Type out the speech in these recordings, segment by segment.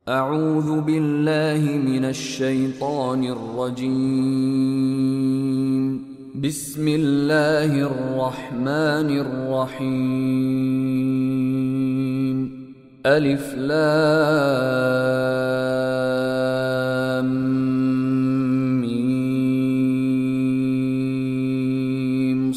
أعوذ بالله من الشيطان الرجيم. بسم الله الرحمن الرحيم. ألف لام ميم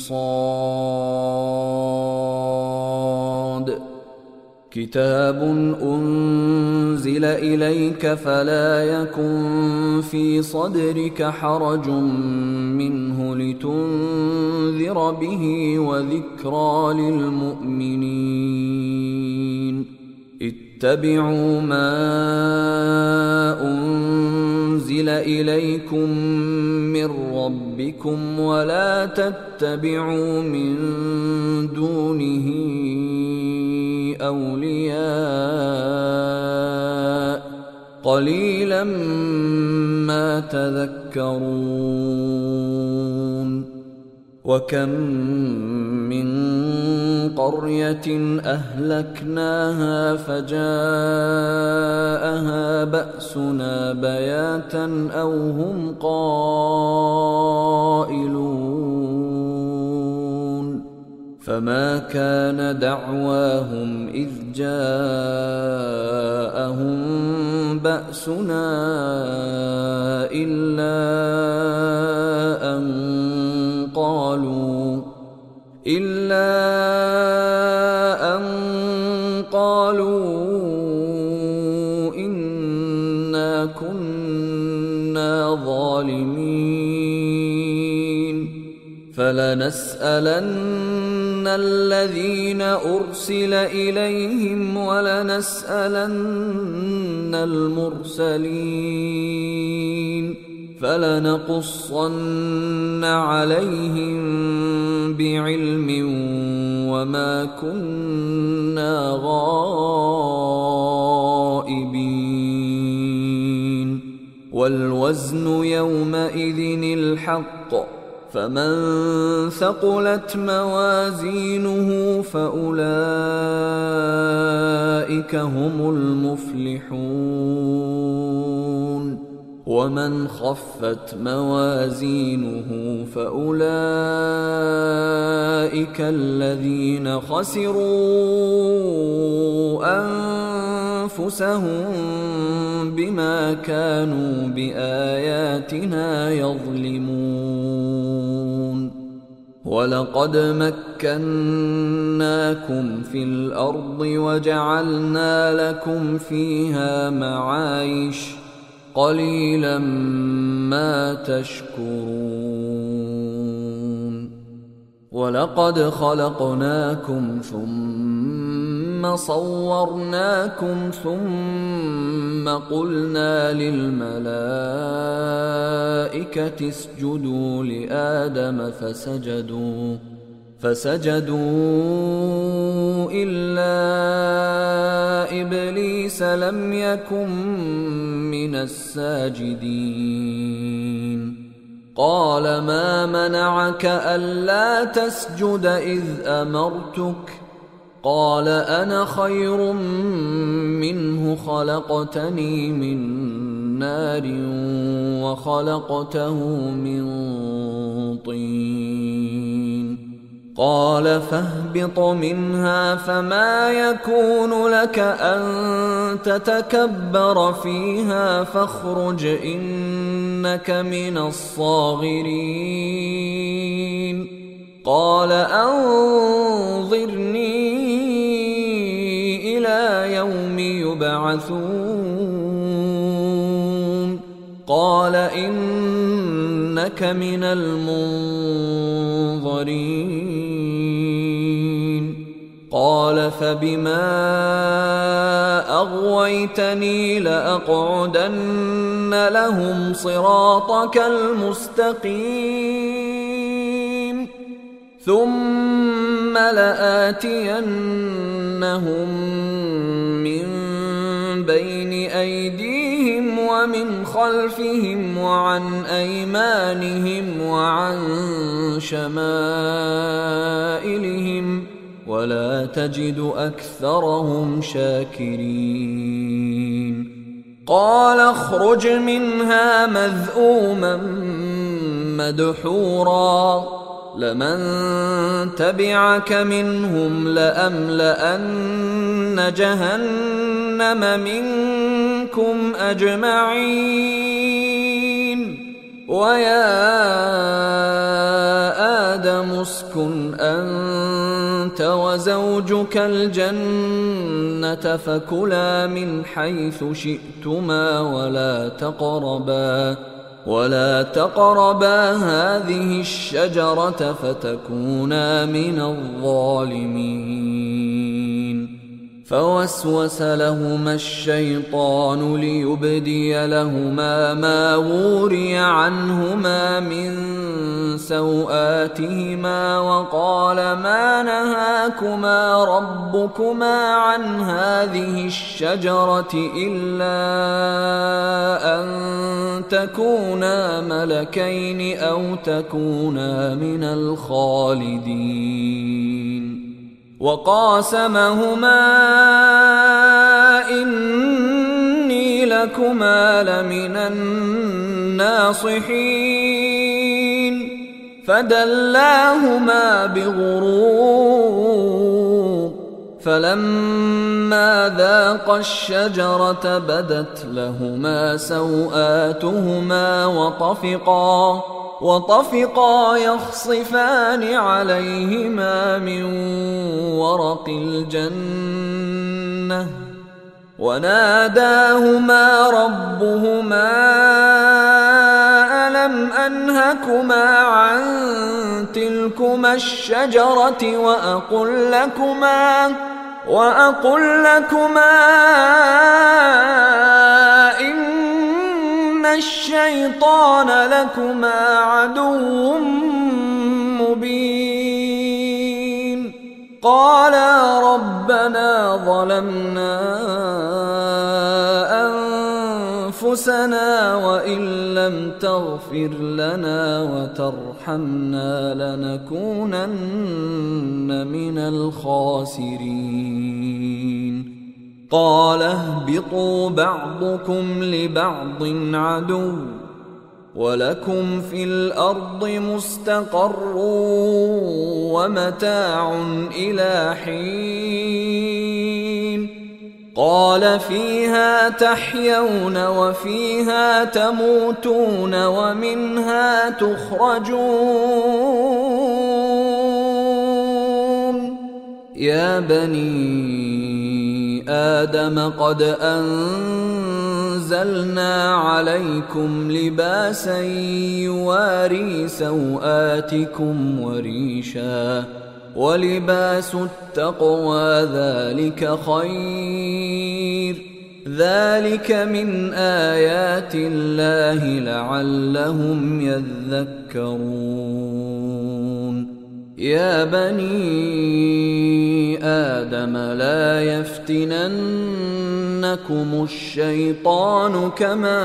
صاد. كتاب أنزل إليك فلا يكن في صدرك حرج منه لتنذر به وذكرى للمؤمنين. اتبعوا ما أنزل إليكم من ربكم ولا تتبعوا من دونه أولياء قليلا ما تذكرون. وكم من قرية أهلكناها فجاءها بأسنا بياتا أو هم قائلون. فما كان دعواهم إذ جاءهم بأسنا إلا أن قالوا إنا كنا ظالمين. فلنسألن الذين أرسل إليهم ولنسألن المرسلين. فلنقصن عليهم بعلم وما كنا غائبين. والوزن يومئذ الحق فمن ثقلت موازينه فأولئك هم المفلحون. ومن خفت موازينه فأولئك الذين خسروا أنفسهم بما كانوا بآياتنا يظلمون. ولقد مكناكم في الأرض وجعلنا لكم فيها معايش قليلا ما تشكرون. ولقد خلقناكم ثم صورناكم ثم قلنا للملائكة اسجدوا لآدم فسجدوا إلا إبليس لم يكن من الساجدين. قال ما منعك ألا تسجد إذ أمرتك؟ قال أنا خير منه خلقتني من نار وخلقته من طين. قال فاهبط منها فما يكون لك أن تتكبر فيها فاخرج إنك من الصاغرين. قال أنظرني إلى يوم يبعثون. قال إنك من المنظرين. قال فبما أغويتني لأقعدن لهم صراطك المستقيم ثم لآتينهم من بين أيديهم ومن خلفهم وعن أيمانهم وعن شمائلهم ولا تجد أكثرهم شاكرين. قال اخرج منها مذءوما مدحورا لمن تبعك منهم لأملأن جهنم منكم أجمعين ويا آدم اسكن أنت وزوجك الجنة فكلا من حيث شئتما ولا تقربا هذه الشجرة فتكونا من الظالمين فوسوس لهما الشيطان ليبدي لهما ما وري عنهما من سوآتهما وقال ما نهاكما ربكما عن هذه الشجرة إلا أن تكونا ملكين أو تكونا من الخالدين وقاسمهما إني لكما لمن الناصحين فدلاهما بغرور فلما ذاقا الشجرة بدت لهما سوآتهما وطفقا يخصفان عليهما من ورق الجنة وناداهما ربهما ألم أنهكما عن تلكما الشجرة وأقل لكما إن الشيطان لكما عدو مبين قالا ربنا ظلمنا أنفسنا وإن لم تغفر لنا وترحمنا لنكونن من الخاسرين قال اهبطوا بعضكم لبعض عدو ولكم في الأرض مستقر ومتاع إلى حين قال فيها تحيون وفيها تموتون ومنها تخرجون يا بني آدم قد أنزلنا عليكم لباسا يواري سوآتكم وريشا ولباس التقوى ذلك خير ذلك من آيات الله لعلهم يذكرون يا بني آدم لا يفتننكم الشيطان كما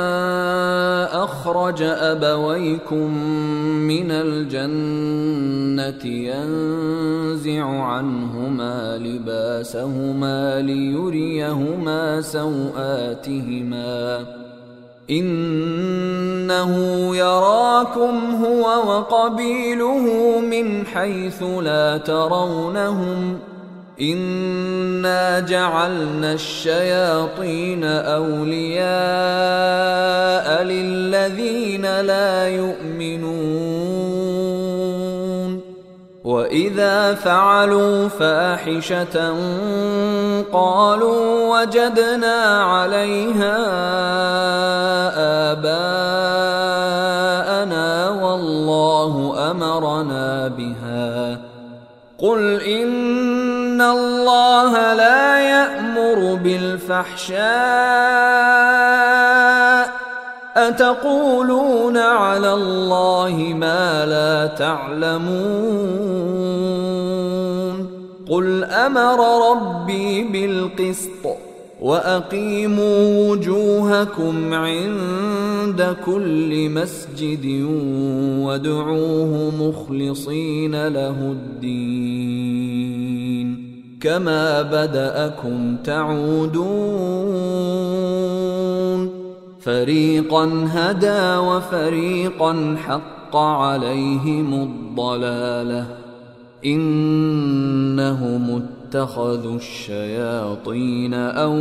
أخرج أبويكم من الجنة ينزع عنهما لباسهما ليريهما سوآتهما إنه يراكم هو وقبيله من حيث لا ترونهم إنا جعلنا الشياطين أولياء للذين لا يؤمنون وإذا فعلوا فاحشة قالوا وجدنا عليها آباءنا والله أمرنا بها قل إن الله لا يأمر بالفحشاء أتقولون على الله ما لا تعلمون قل أمر ربي بالقسط وأقيموا وجوهكم عند كل مسجد وادعوه مخلصين له الدين كما بدأكم تعودون فريقا هدى وفريقا حق عليهم الضلالة إنهم اتخذوا الشياطين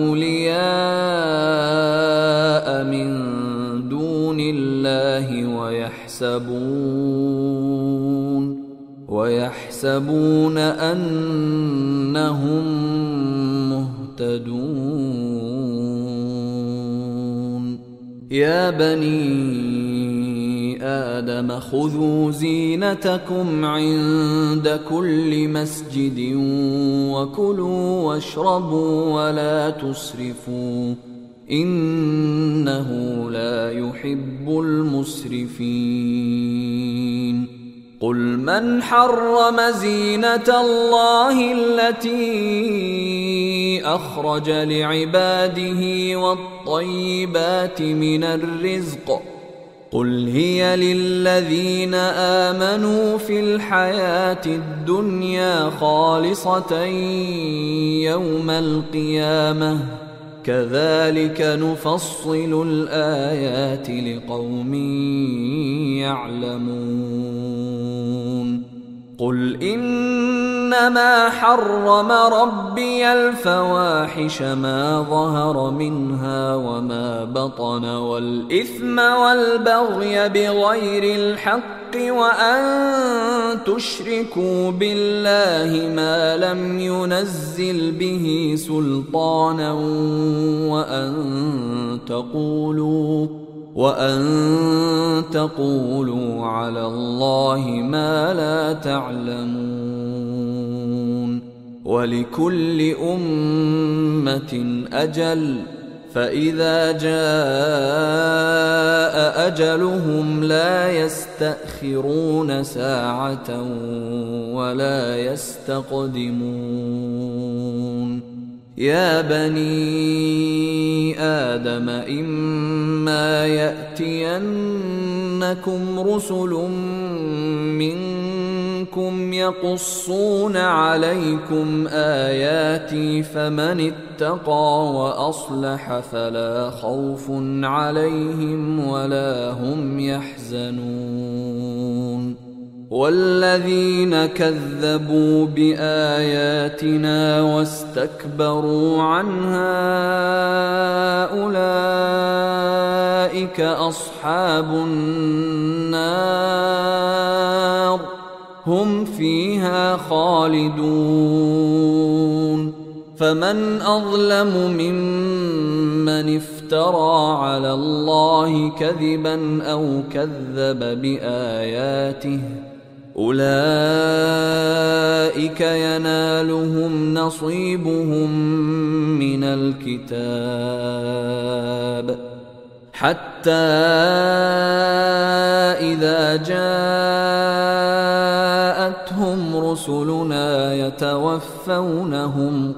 أولياء من دون الله ويحسبون أنهم مهتدون يا بني آدم خذوا زينتكم عند كل مسجد وكلوا واشربوا ولا تسرفوا إنه لا يحب المسرفين قل من حرم زينة الله التي أخرج لعباده والطيبات من الرزق قل هي للذين آمنوا في الحياة الدنيا خالصة يوم القيامة كذلك نفصل الآيات لقوم يعلمون قل إنما حرم ربي الفواحش ما ظهر منها وما بطن والإثم والبغي بغير الحق وأن تشركوا بالله ما لم ينزل به سلطانا وأن تقولوا على الله ما لا تعلمون ولكل أمة أجل فإذا جاء أجلهم لا يستأخرون ساعة ولا يستقدمون يا بني آدم إما يأتينكم رسل منكم يقصون عليكم آياتي فمن اتقى وأصلح فلا خوف عليهم ولا هم يحزنون والذين كذبوا بآياتنا واستكبروا عنها أولئك أصحاب النار هم فيها خالدون فمن أظلم ممن افترى على الله كذبا أو كذب بآياته أولئك ينالهم نصيبهم من الكتاب حتى إذا جاءتهم رسلنا يتوفونهم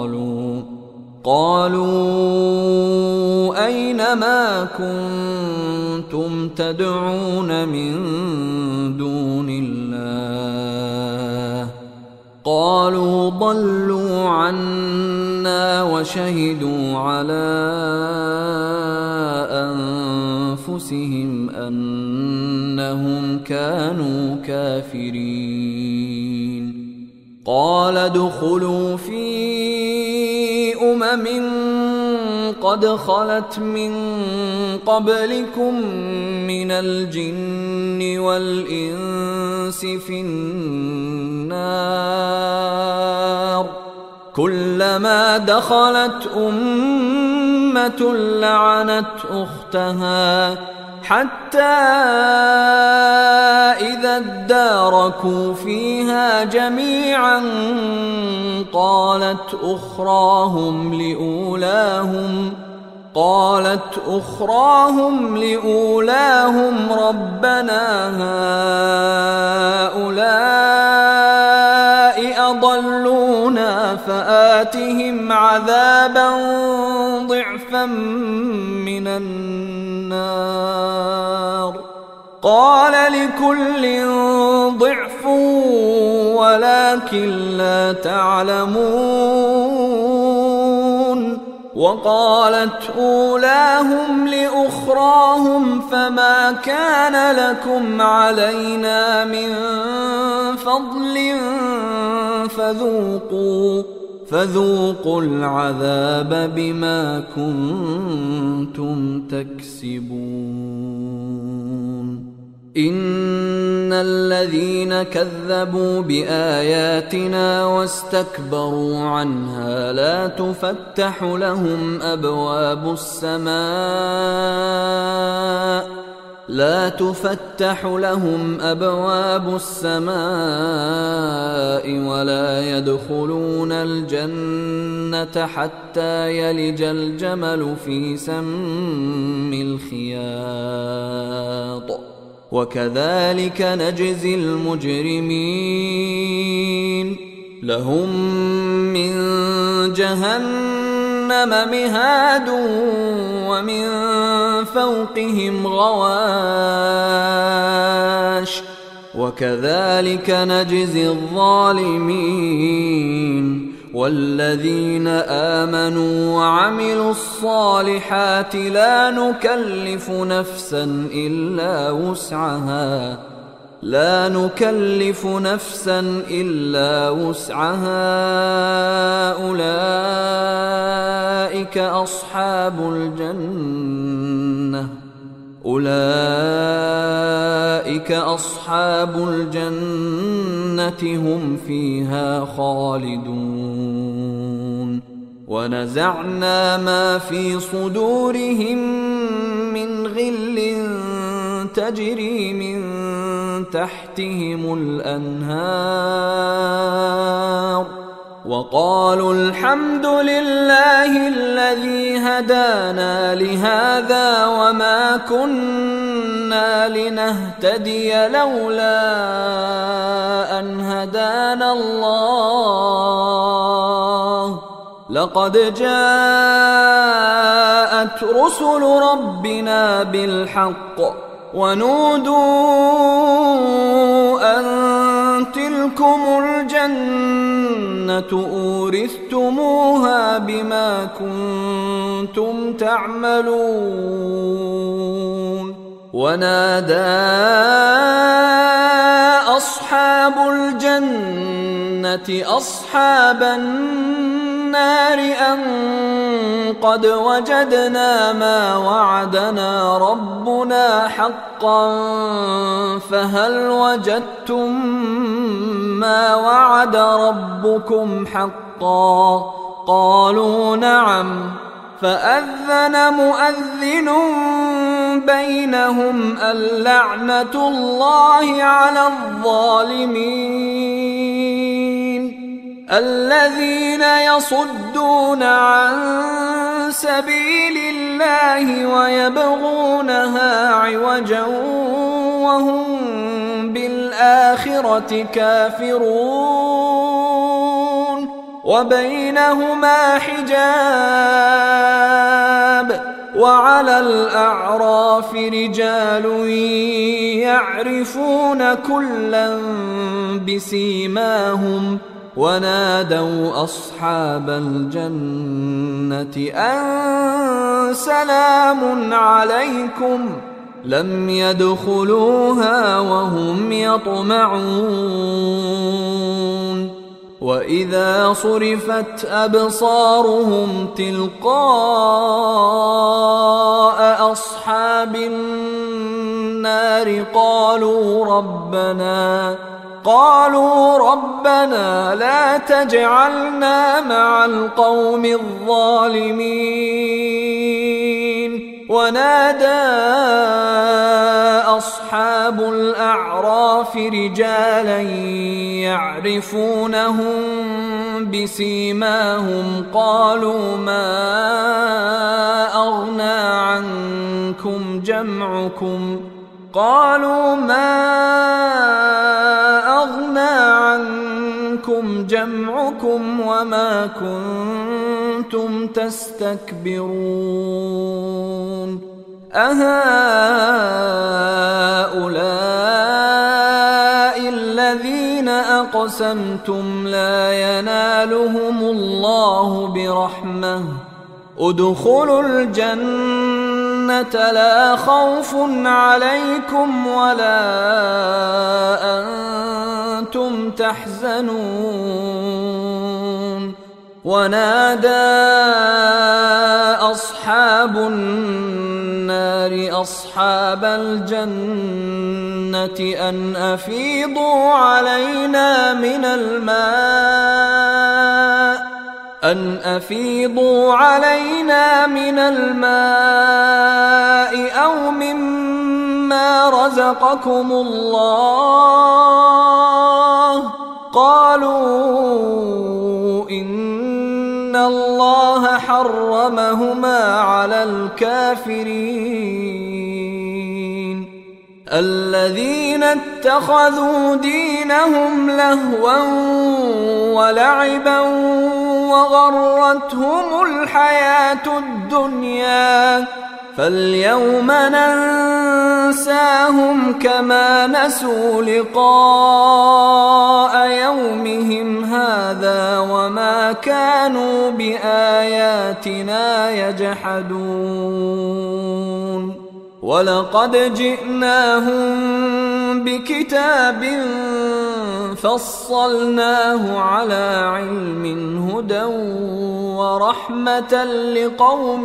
قالوا أين ما كنتم تدعون من دون الله قالوا ضلوا عنا وشهدوا على أنفسهم أنهم كانوا كافرين قال ادخلوا في قد خلت من قبلكم من الجن والإنس في النار كلما دخلت أمة لعنت أختها حتى إذا اداركوا فيها جميعا قالت أخراهم لأولاهم ربنا هؤلاء أضلونا فآتهم عذابا ضعفا من النار قال لكل ضعف ولكن لا تعلمون وقالت أولاهم لأخراهم فما كان لكم علينا من فضل فذوقوا العذاب بما كنتم تكسبون إن الذين كذبوا بآياتنا واستكبروا عنها لا تفتح لهم أبواب السماء ولا يدخلون الجنة حتى يلج الجمل في سم الخياط وكذلك نجزي المجرمين لهم من جهنم مهاد ومن فوقهم غواش وكذلك نجزي الظالمين والذين آمنوا وعملوا الصالحات لا نكلف نفسا إلا وسعها أولئك أصحاب الجنة هم فيها خالدون ونزعنا ما في صدورهم من غل تجري من تحتهم الأنهار وقالوا الحمد لله الذي هدانا لهذا وما كنا لنهتدي لولا أن هدانا الله لقد جاءت رسل ربنا بالحق ونودوا أن تلكم الجنة أورثتموها بما كنتم تعملون ونادى أصحاب الجنة أصحاب النار أن قد وجدنا ما وعدنا ربنا حقا فهل وجدتم ما وعد ربكم حقا قالوا نعم فأذن مؤذن بينهم اللعنة الله على الظالمين الذين يصدون عن سبيل الله ويبغونها عوجا وهم بالآخرة كافرون وبينهما حجاب وعلى الأعراف رجال يعرفون كلا بسيماهم ونادوا أصحاب الجنة أن سلام عليكم لم يدخلوها وهم يطمعون وإذا صرفت أبصارهم تلقاء أصحاب النار قالوا ربنا لا تجعلنا مع القوم الظالمين ونادى أصحاب الأعراف رجالا يعرفونهم بسيماهم قالوا ما أغنى عنكم جمعكم وما كنتم تستكبرون أهؤلاء الذين أقسمتم لا ينالهم الله برحمة ادخلوا الجنة لا خوف عليكم ولا أنتم تحزنون. ونادى أصحاب النار أصحاب الجنة أن أفيضوا علينا من الماء أو مما رزقكم الله. قالوا إن الله حرمهما على الكافرين. الذين اتخذوا دينهم لهوا ولعبا وغرتهم الحياة الدنيا فاليوم ننساهم كما نسوا لقاء يومهم هذا وما كانوا بآياتنا يجحدون. ولقد جئناهم بكتاب فصلناه على علم هدى ورحمة لقوم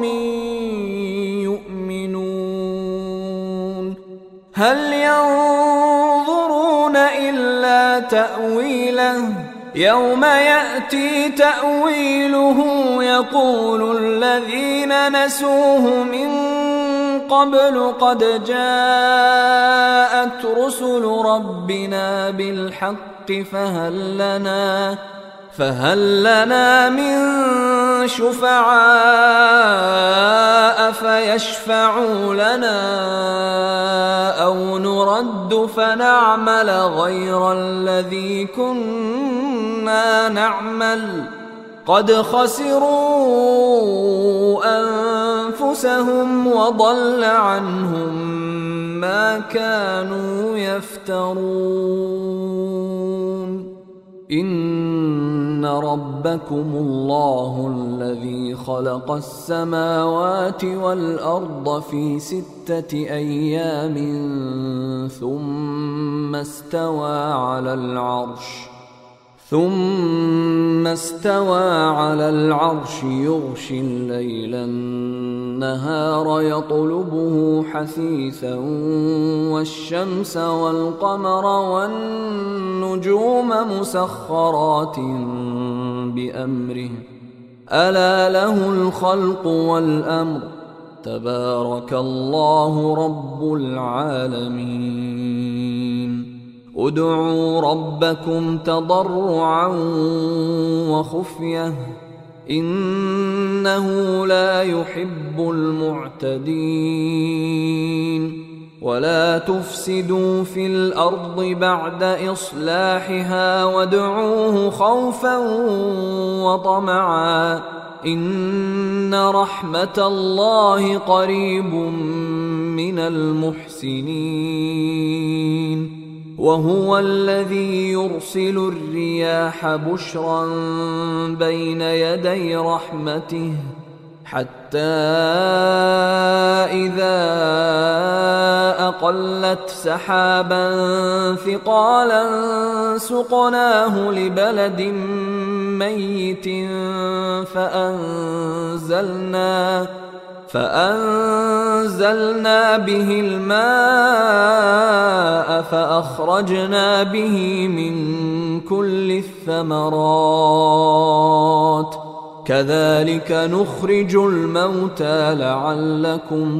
يؤمنون. هل ينظرون إلا تأويله يوم يأتي تأويله يقول الذين نسوه من قبل قد جاءت رسل ربنا بالحق فهل لنا من شفعاء فيشفعوا لنا أو نرد فنعمل غير الذي كنا نعمل قد خسروا أنفسهم وضل عنهم ما كانوا يفترون. إن ربكم الله الذي خلق السماوات والأرض في 6 أيام ثم استوى على العرش يغشي الليل النهار يطلبه حثيثا والشمس والقمر والنجوم مسخرات بأمره ألا له الخلق والأمر تبارك الله رب العالمين. ادعوا ربكم تضرعا وخفية إنه لا يحب المعتدين. ولا تفسدوا في الأرض بعد إصلاحها وادعوه خوفا وطمعا إن رحمة الله قريب من المحسنين. وهو الذي يرسل الرياح بشرا بين يدي رحمته حتى إذا أقلت سحابا ثقالا سقناه لبلد ميت فأنزلنا به الماء فأخرجنا به من كل الثمرات كذلك نخرج الموتى لعلكم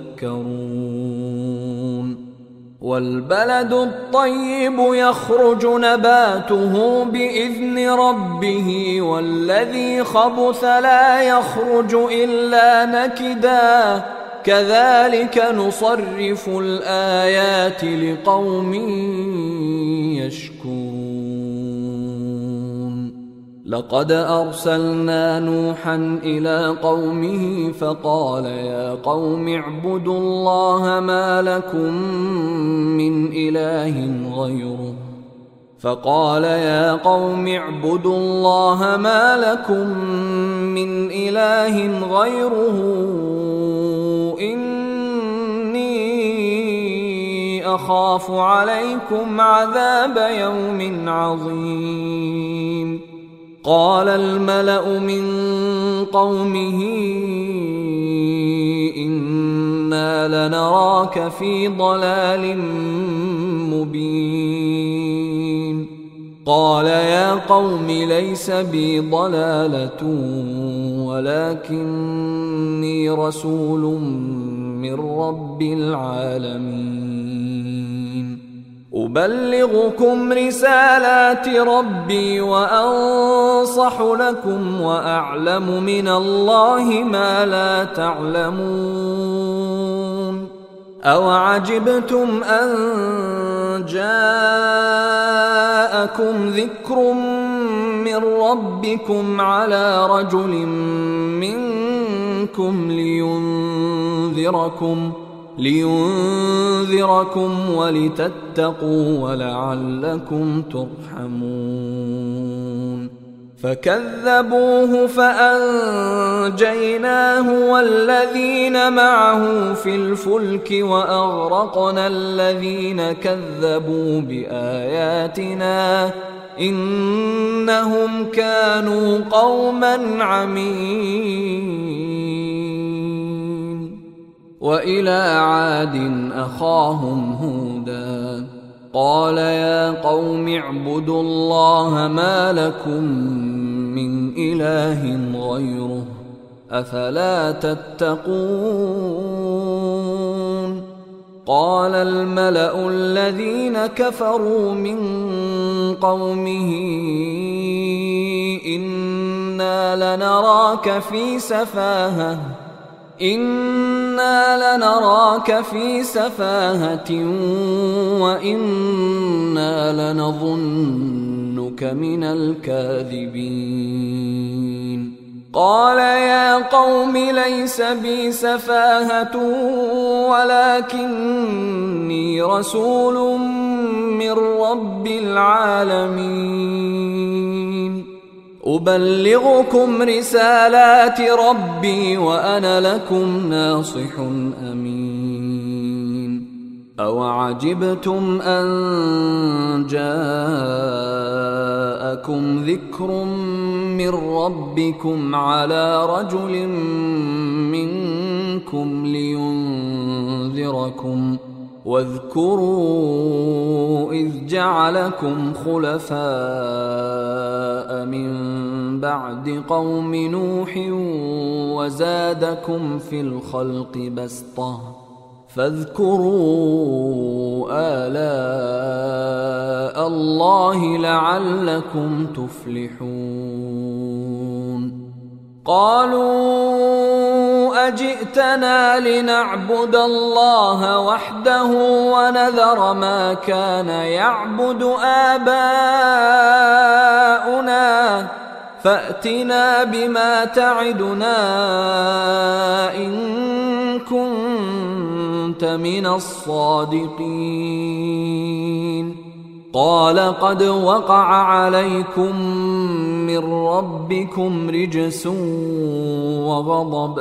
تذكرون. والبلد الطيب يخرج نباته بإذن ربه والذي خبث لا يخرج إلا نكدا كذلك نصرف الآيات لقوم يشكرون. لقد أرسلنا نوحا إلى قومه فقال يا قوم اعبدوا الله ما لكم من إله إله غيره إني أخاف عليكم عذاب يوم عظيم. قال الملأ من قومه إنا لنراك في ضلال مبين. قال يا قوم ليس بي ضلالة ولكني رسول من رب العالمين أبلغكم رسالات ربي وأنصح لكم وأعلم من الله ما لا تعلمون. أوعجبتم أن جاءكم ذكر من ربكم على رجل منكم لينذركم ولتتقوا ولعلكم ترحمون. فكذبوه فأنجيناه والذين معه في الفلك وأغرقنا الذين كذبوا بآياتنا إنهم كانوا قوما عمين. وإلى عاد أخاهم هودا قال يا قوم اعبدوا الله ما لكم من إله غيره أفلا تتقون. قال الملأ الذين كفروا من قومه إنا لنراك في سفاهة وإنا لنظنك من الكاذبين. قال يا قوم ليس بي سفاهة ولكني رسول من رب العالمين أبلغكم رسالات ربي وأنا لكم ناصح أمين. أوعجبتم أن جاءكم ذكر من ربكم على رجل منكم لينذركم واذكروا إذ جعلكم خلفاء من بعد قوم نوح وزادكم في الخلق بسطة فاذكروا آلاء الله لعلكم تفلحون. قالوا أجئتنا لنعبد الله وحده ونذر ما كان يعبد آباؤنا فأتنا بما تعدنا إن كنت من الصادقين. قال قد وقع عليكم من ربكم رجس وغضب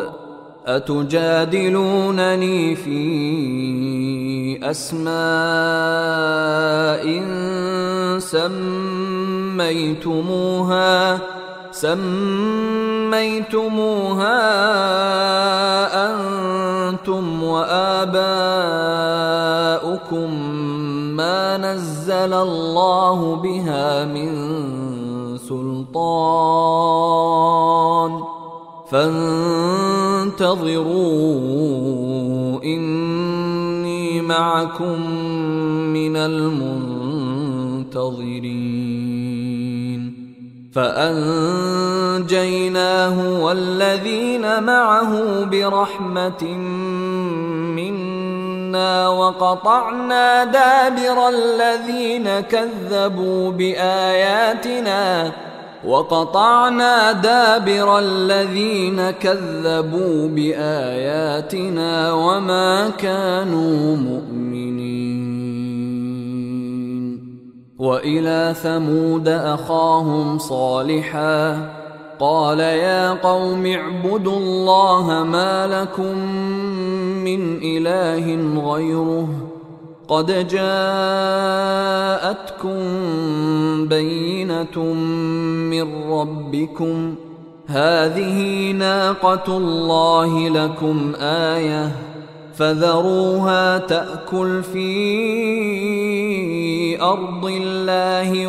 أتجادلونني في أسماء سميتموها أنتم وآباؤكم ما نزل الله بها من سلطان فانتظروا إني معكم من المنتظرين. فأنجيناه والذين معه برحمة منا وقطعنا دابر الذين كذبوا بآياتنا وما كانوا مؤمنين. وإلى ثمود أخاهم صالحا قال يا قوم اعبدوا الله ما لكم من إله غيره قد جاءتكم بينة من ربكم هذه ناقة الله لكم آية فذروها تأكل في أرض الله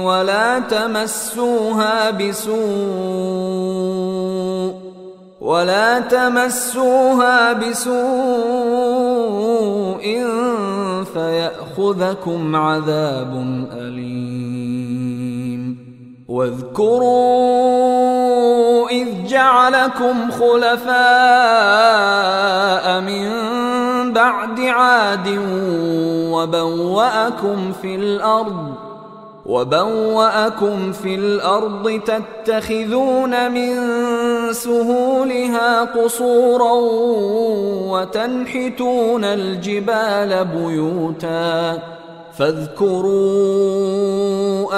ولا تمسوها بسوء فيأخذكم عذاب أليم واذكروا إذ جعلكم خلفاء من بعد عاد وبوأكم في الأرض تتخذون من سهولها قصورا وتنحتون الجبال بيوتا فاذكروا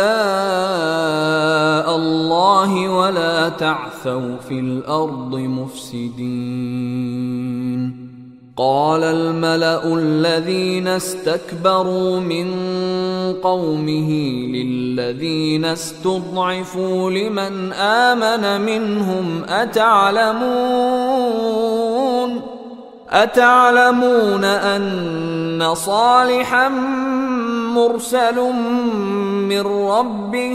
آلاء الله ولا تعثوا في الأرض مفسدين قال الملأ الذين استكبروا من قومه للذين استضعفوا لمن آمن منهم أتعلمون أن صالحا مرسل من ربه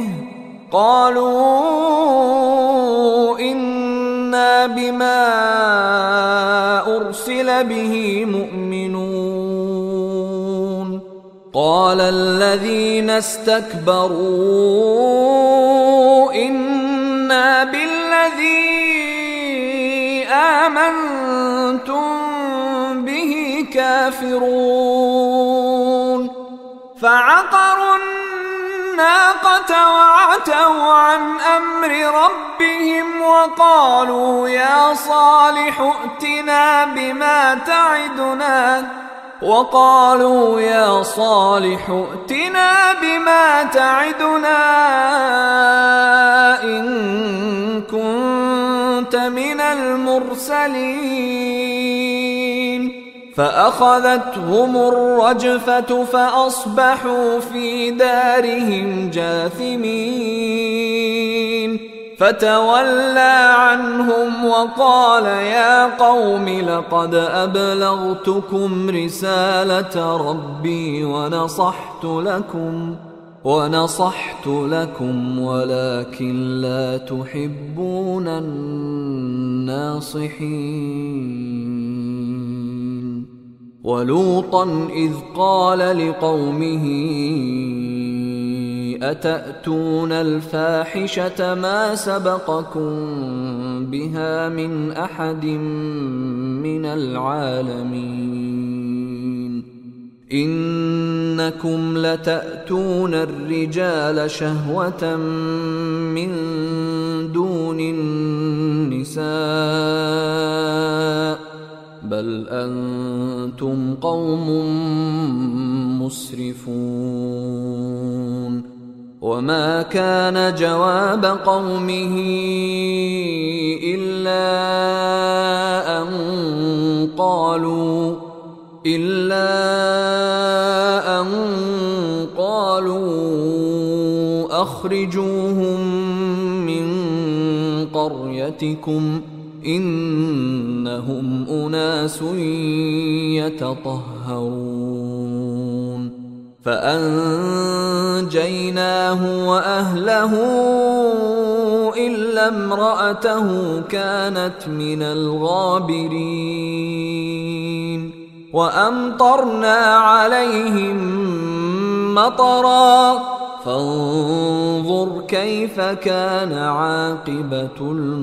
قالوا إنا بما أرسل به مؤمنون قال الذين استكبروا إنا بالذي آمنتم به كافرون فعقروا الناقة وعتوا عن أمر ربهم وقالوا يا صالح ائتنا بما تعدنا إن كنت من المرسلين فأخذتهم الرجفة فأصبحوا في دارهم جاثمين فتولى عنهم وقال يا قوم لقد أبلغتكم رسالة ربي ونصحت لكم ولكن لا تحبون الناصحين ولوطا إذ قال لقومه أتأتون الفاحشة ما سبقكم بها من أحد من العالمين إنكم لتأتون الرجال شهوة من دون النساء بل أنتم قوم مسرفون وما كان جواب قومه إلا أن قالوا أخرجوهم من قريتكم إنهم أناس يتطهرون فأنجيناه وأهله إلا امرأته كانت من الغابرين وأمطرنا عليهم مطرا فانظر كيف كان عاقبة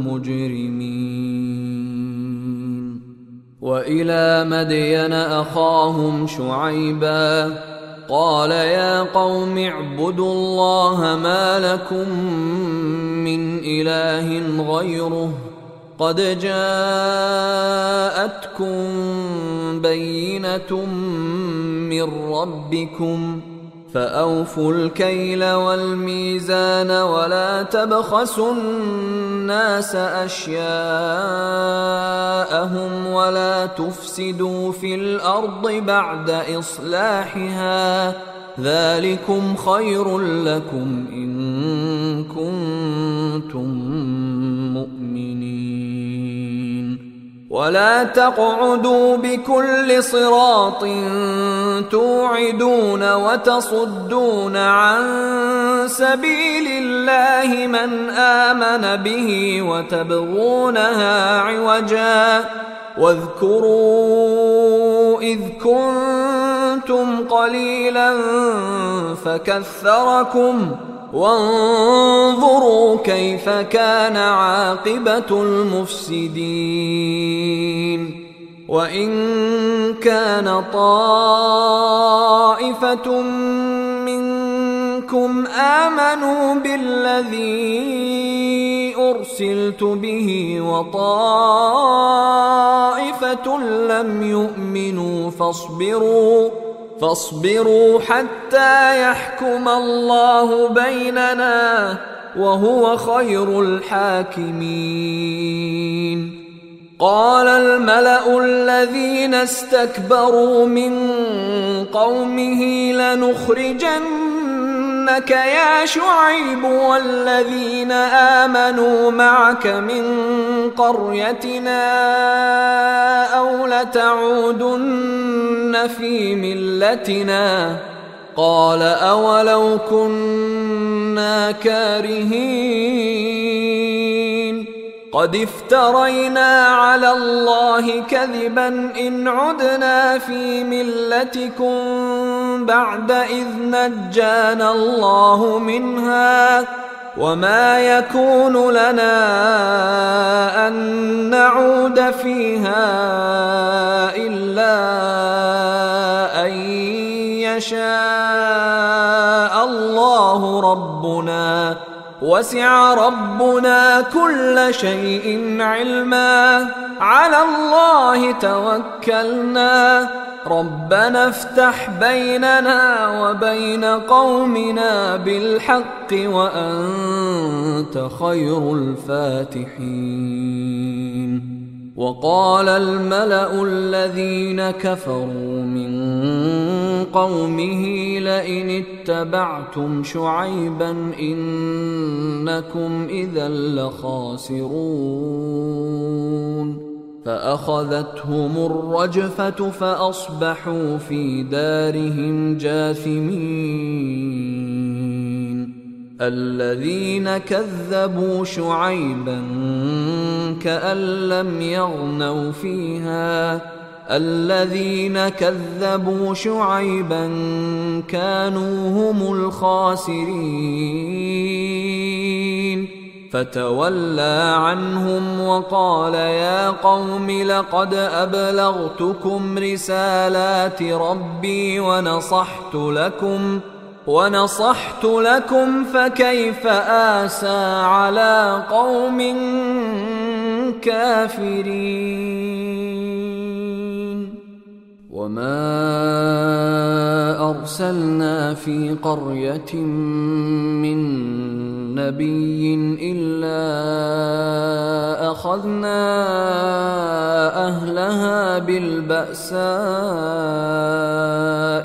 المجرمين وإلى مدين أخاهم شعيبا قال يا قوم اعبدوا الله ما لكم من إله غيره قد جاءتكم بينة من ربكم فأوفوا الكيل والميزان ولا تبخسوا الناس أشياءهم ولا تفسدوا في الأرض بعد إصلاحها، ذلكم خير لكم إن كنتم مؤمنين. ولا تقعدوا بكل صراط توعدون وتصدون عن سبيل الله من آمن به وتبغونها عوجا، واذكروا إذ كنتم قليلا فكثركم وانظروا كيف كان عاقبة المفسدين. وإن كان طائفة منكم آمنوا بالذي أرسلت به وطائفة لم يؤمنوا فاصبروا حتى يحكم الله بيننا وهو خير الحاكمين. قال الملأ الذين استكبروا من قومه لنخرجنك يا شعيب والذين آمنوا معك من قريتنا أو لتعودن في ملتنا. قال أولو كنا كارهين قد افترينا على الله كذبا إن عدنا في ملتكم بعد إذ نجانا الله منها، وما يكون لنا أن نعود فيها إلا أن يشاء الله ربنا، وسع ربنا كل شيء علما، على الله توكلنا، ربنا افتح بيننا وبين قومنا بالحق وأنت خير الفاتحين. وقال الملأ الذين كفروا من قومه لئن اتبعتم شعيبا إنكم إذا لخاسرون. فأخذتهم الرجفة فأصبحوا في دارهم جاثمين. الذين كذبوا شعيبا كأن لم يغنوا فيها، الذين كذبوا شعيبا كانوا هم الخاسرين. فتولى عنهم وقال يا قوم لقد أبلغتكم رسالات ربي ونصحت لكم فكيف آسى على قوم كافرين. وما أرسلنا في قرية من نبي إلا أخذنا أهلها بالبأساء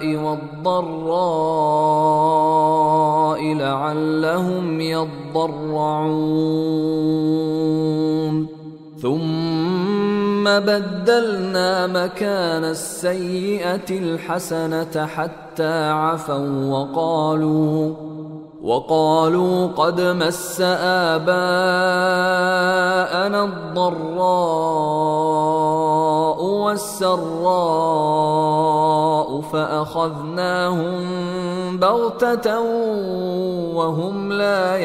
والضراء لعلهم يضرعون. ثم بدلنا مكان السيئة الحسنة حتى عفوا وقالوا قد مس آباءنا الضراء والسراء فأخذناهم بغتة وهم لا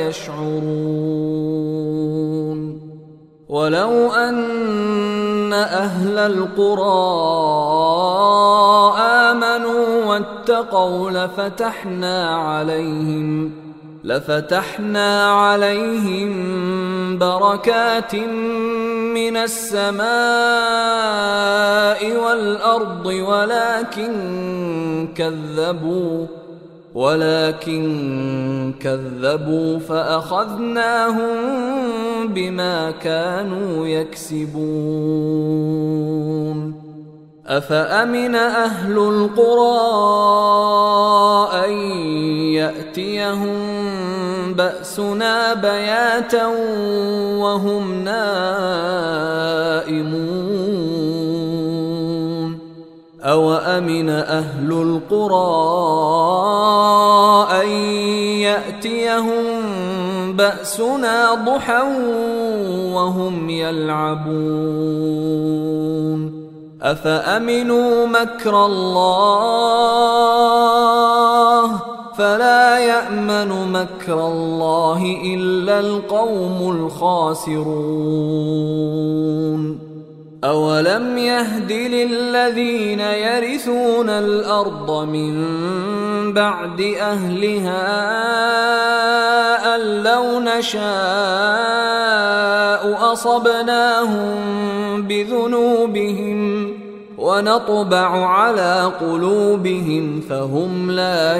يشعرون. ولو أن أهل القرى آمنوا واتقوا لفتحنا عليهم بركات من السماء والأرض ولكن كذبوا فأخذناهم بما كانوا يكسبون. أفأمن أهل القرى أن يأتيهم بأسنا بياتا وهم نائمون أوأمن أهل القرى أن يأتيهم بأسنا ضحى وهم يلعبون أفأمنوا مكر الله فلا يأمن مكر الله إلا القوم الخاسرون أولم يهد للذين يرثون الأرض من بعد أهلها أن لو نشاء أصبناهم بذنوبهم ونطبع على قلوبهم فهم لا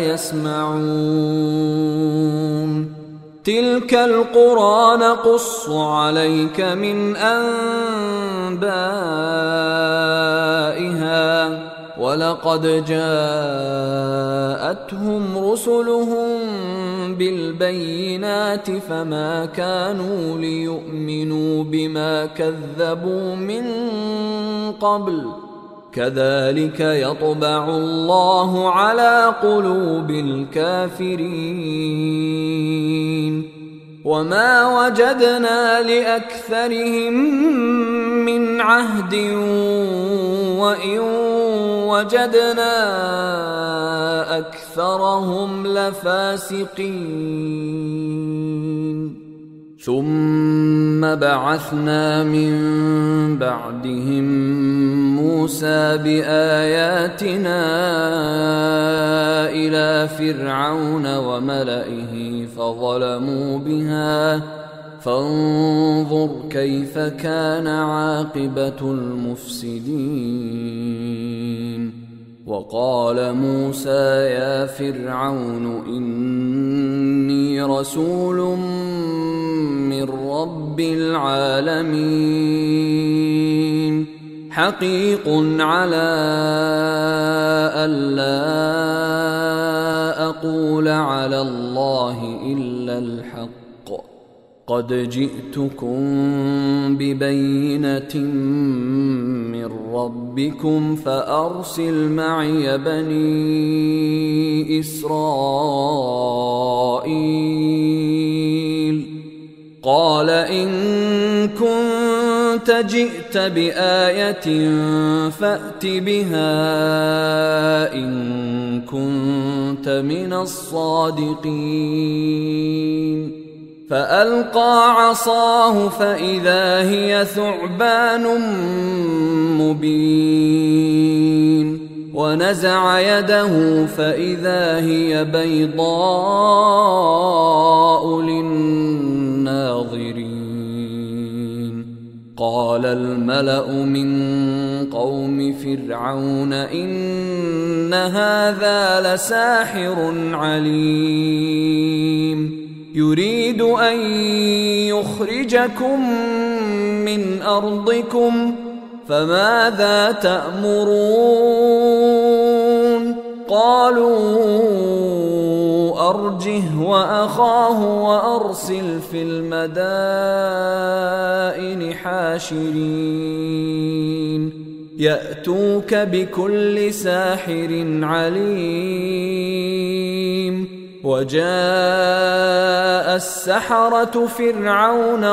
يسمعون تلك القرى نقص عليك من أنبائها ولقد جاءتهم رسلهم بالبينات فما كانوا ليؤمنوا بما كذبوا من قبل كذلك يطبع الله على قلوب الكافرين وما وجدنا لأكثرهم من عهد وإن وجدنا أكثرهم لفاسقين ثم بعثنا من بعدهم موسى بآياتنا إلى فرعون وملئه فظلموا بها فانظر كيف كان عاقبة المفسدين وقال موسى يا فرعون إني رسول من رب العالمين حقيق على ألا أقول على الله إلا الحق قد جئتكم ببينة من ربكم فأرسل معي بني إسرائيل قال إن كنت جئت بآية فأت بها إن كنت من الصادقين فألقى عصاه فإذا هي ثعبان مبين ونزع يده فإذا هي بيضاء للناظرين قال الملأ من قوم فرعون إن هذا لساحر عليم يريد أن يخرجكم من أرضكم فماذا تأمرون قالوا أرجه وأخاه وأرسل في المدائن حاشرين يأتوك بكل ساحر عليم وجاء السحرة فرعون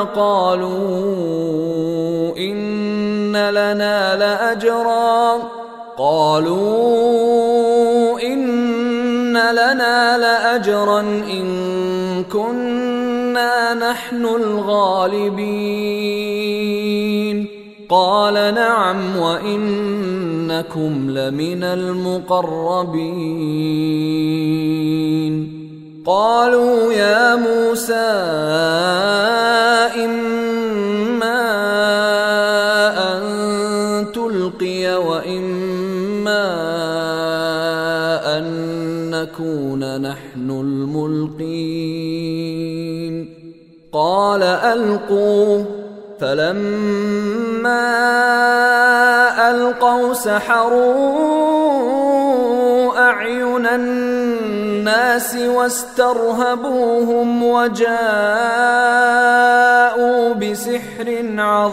قالوا إن لنا لأجرا إن كنا نحن الغالبين قال نعم وإنكم لمن المقربين قالوا يا موسى إما أن تلقي وإما أن نكون نحن الملقين قال ألقوا فلما ألقوا سحروا أعين الناس واسترهبوهم وجاءوا بسحر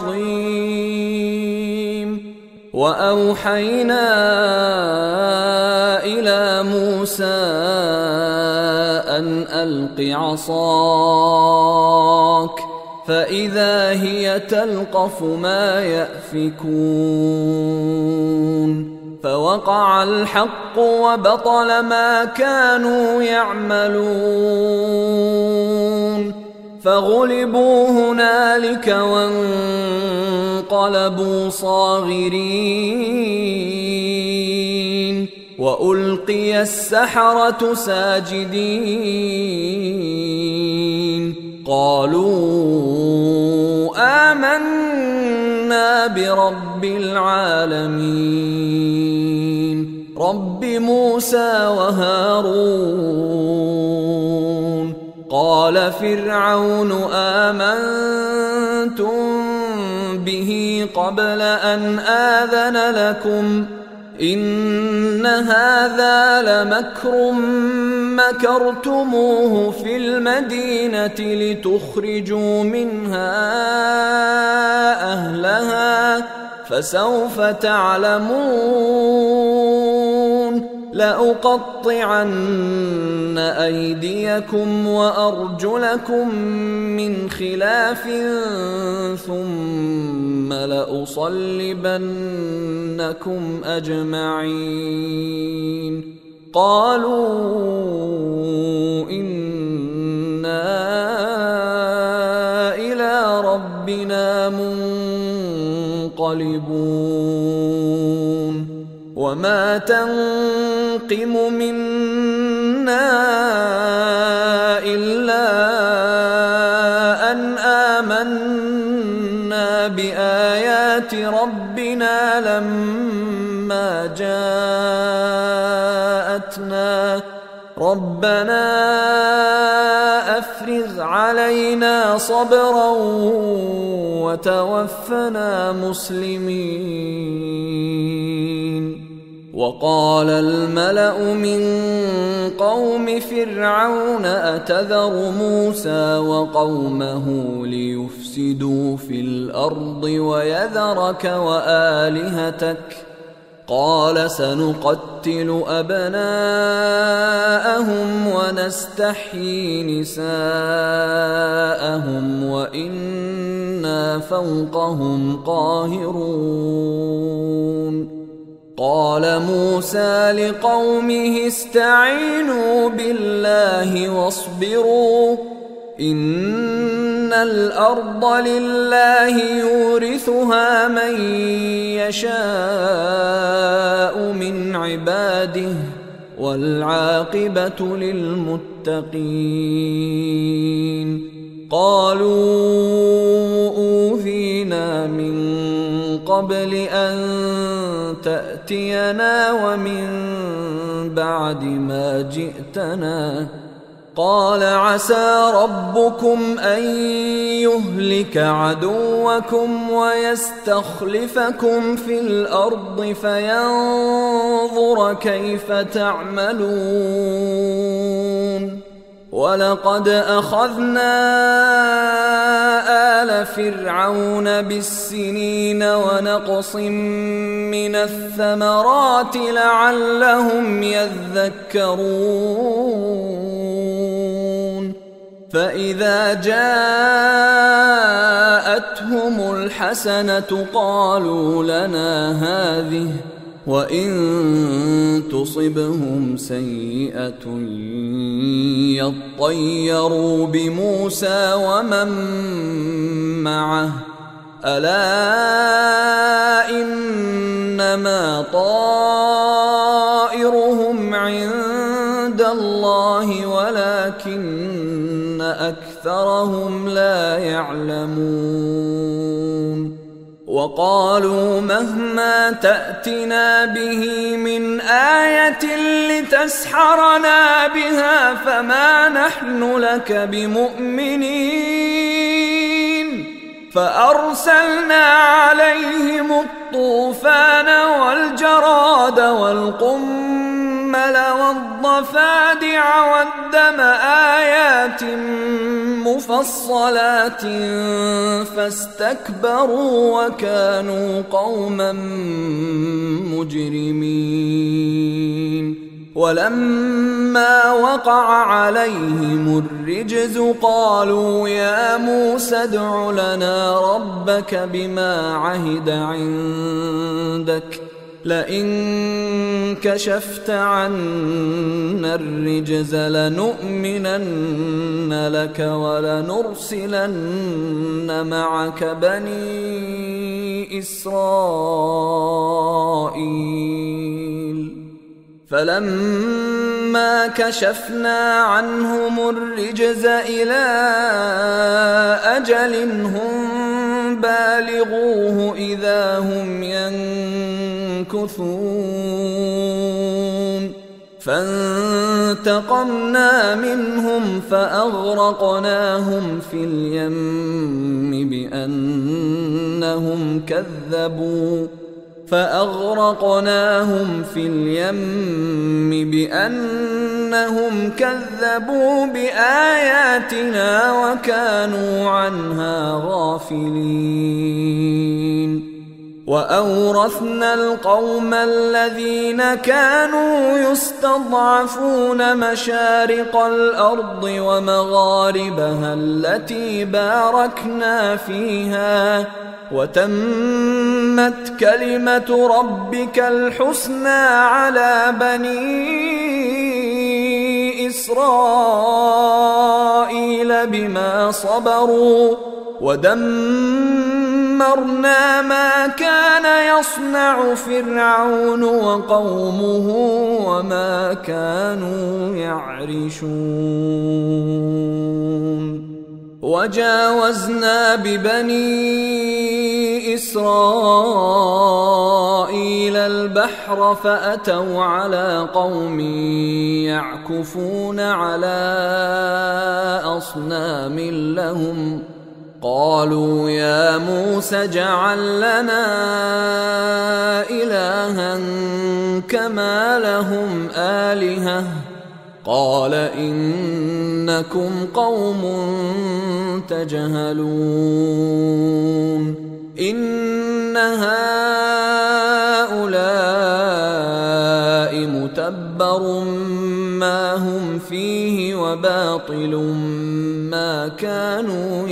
عظيم وأوحينا إلى موسى أن ألق عصاك فإذا هي تلقف ما يأفكون فوقع الحق وبطل ما كانوا يعملون فغلبوا هنالك وانقلبوا صاغرين وألقي السحرة ساجدين قالوا آمنا برب العالمين رب موسى وهارون قال فرعون آمنتم به قبل أن آذن لكم إن هذا لمكر مكرتموه في المدينة لتخرجوا منها أهلها فسوف تعلمون لأقطعن أيديكم وأرجلكم من خلاف ثم لأصلبنكم أجمعين قالوا إنا إلى ربنا منقلبون وما تنقم منا إلا أن آمنا بآيات ربنا لما جاءتنا ربنا أفرغ علينا صبرا وتوفنا مسلمين وقال الملأ من قوم فرعون أتذر موسى وقومه ليفسدوا في الأرض ويذرك وآلهتك قال سنقتل أبناءهم ونستحيي نساءهم وإنا فوقهم قاهرون قال موسى لقومه استعينوا بالله واصبروا إن الأرض لله يورثها من يشاء من عباده والعاقبة للمتقين قالوا أوذينا من قبل أن تأتينا ومن بعد ما جئتنا قال عسى ربكم أن يهلك عدوكم ويستخلفكم في الأرض فينظر كيف تعملون ولقد أخذنا آل فرعون بالسنين ونقص من الثمرات لعلهم يذكرون فإذا جاءتهم الحسنة قالوا لنا هذه وإن تصبهم سيئة يطيروا بموسى ومن معه ألا إنما طائرهم عند الله ولكن أكثرهم لا يعلمون وقالوا مهما تأتنا به من آية لتسحرنا بها فما نحن لك بمؤمنين فأرسلنا عليهم الطوفان والجراد والقمل والضفادع والدم آيات مفصلات فاستكبروا وكانوا قوما مجرمين ولما وقع عليهم الرجز قالوا يا موسى ادع لنا ربك بما عهد عندك لئن كشفت عنا الرجز لنؤمنن لك ولنرسلن معك بني إسرائيل فلما كشفنا عنهم الرجز إلى أجل هم بالغوه إذا هم ينكثون فانتقمنا منهم فأغرقناهم في اليم بأنهم كذبوا بآياتنا وكانوا عنها غافلين وأورثنا القوم الذين كانوا يستضعفون مشارق الأرض ومغاربها التي باركنا فيها وتمت كلمة ربك الحسنى على بني إسرائيل بما صبروا ودمرنا ما كان يصنع فرعون وقومه وما كانوا يعرشون وجاوزنا ببني إسرائيل البحر فأتوا على قوم يعكفون على أصنام لهم قالوا يا موسى اجعل لنا إلها كما لهم آلهة قال إنكم قوم تجهلون إن هؤلاء متبر ما هم فيه وباطل ما كانوا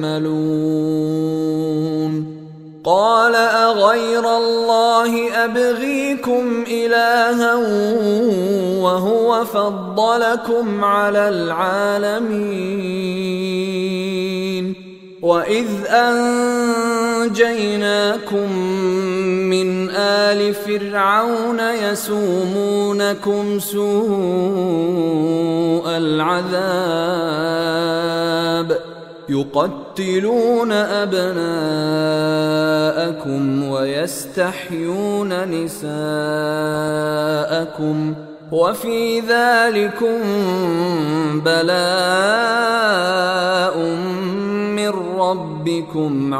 يعملون قال أغير الله أبغيكم إلها وهو فضلكم على العالمين وإذ أنجيناكم من آل فرعون يسومونكم سوء العذاب يقتلون أبناءكم ويستحيون نساءكم وفي ذلكم بلاء من ربكم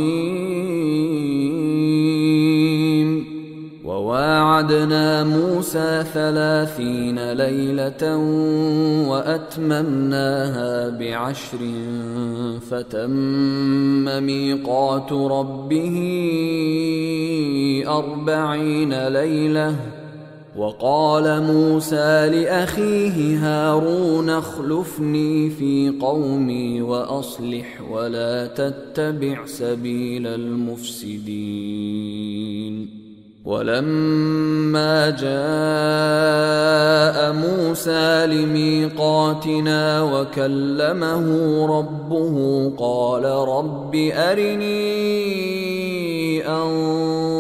عظيم وواعدنا موسى 30 ليلة وأتممناها ب10 فتم ميقات ربه 40 ليلة وقال موسى لأخيه هارون اخلفني في قومي وأصلح ولا تتبع سبيل المفسدين ولما جاء موسى لميقاتنا وكلمه ربه قال رب أرني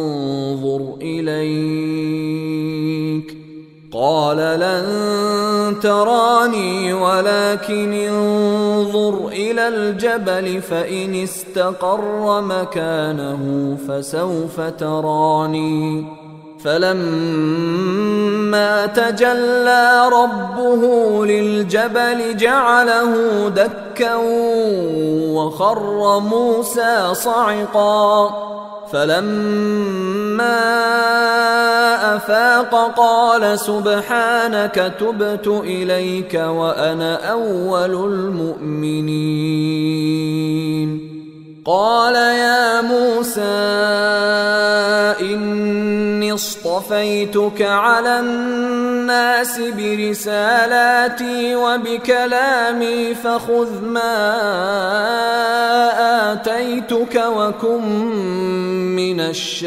أنظر إليك قال لن تراني ولكن انظر إلى الجبل فإن استقر مكانه فسوف تراني فلما تجلى ربه للجبل جعله دكا وخر موسى صعقا فلما أفاق قال سبحانك تبت إليك وأنا أول المؤمنين قال يا موسى إني اصطفيتك على الناس برسالاتي وبكلامي فخذ ما آتيتك وكن من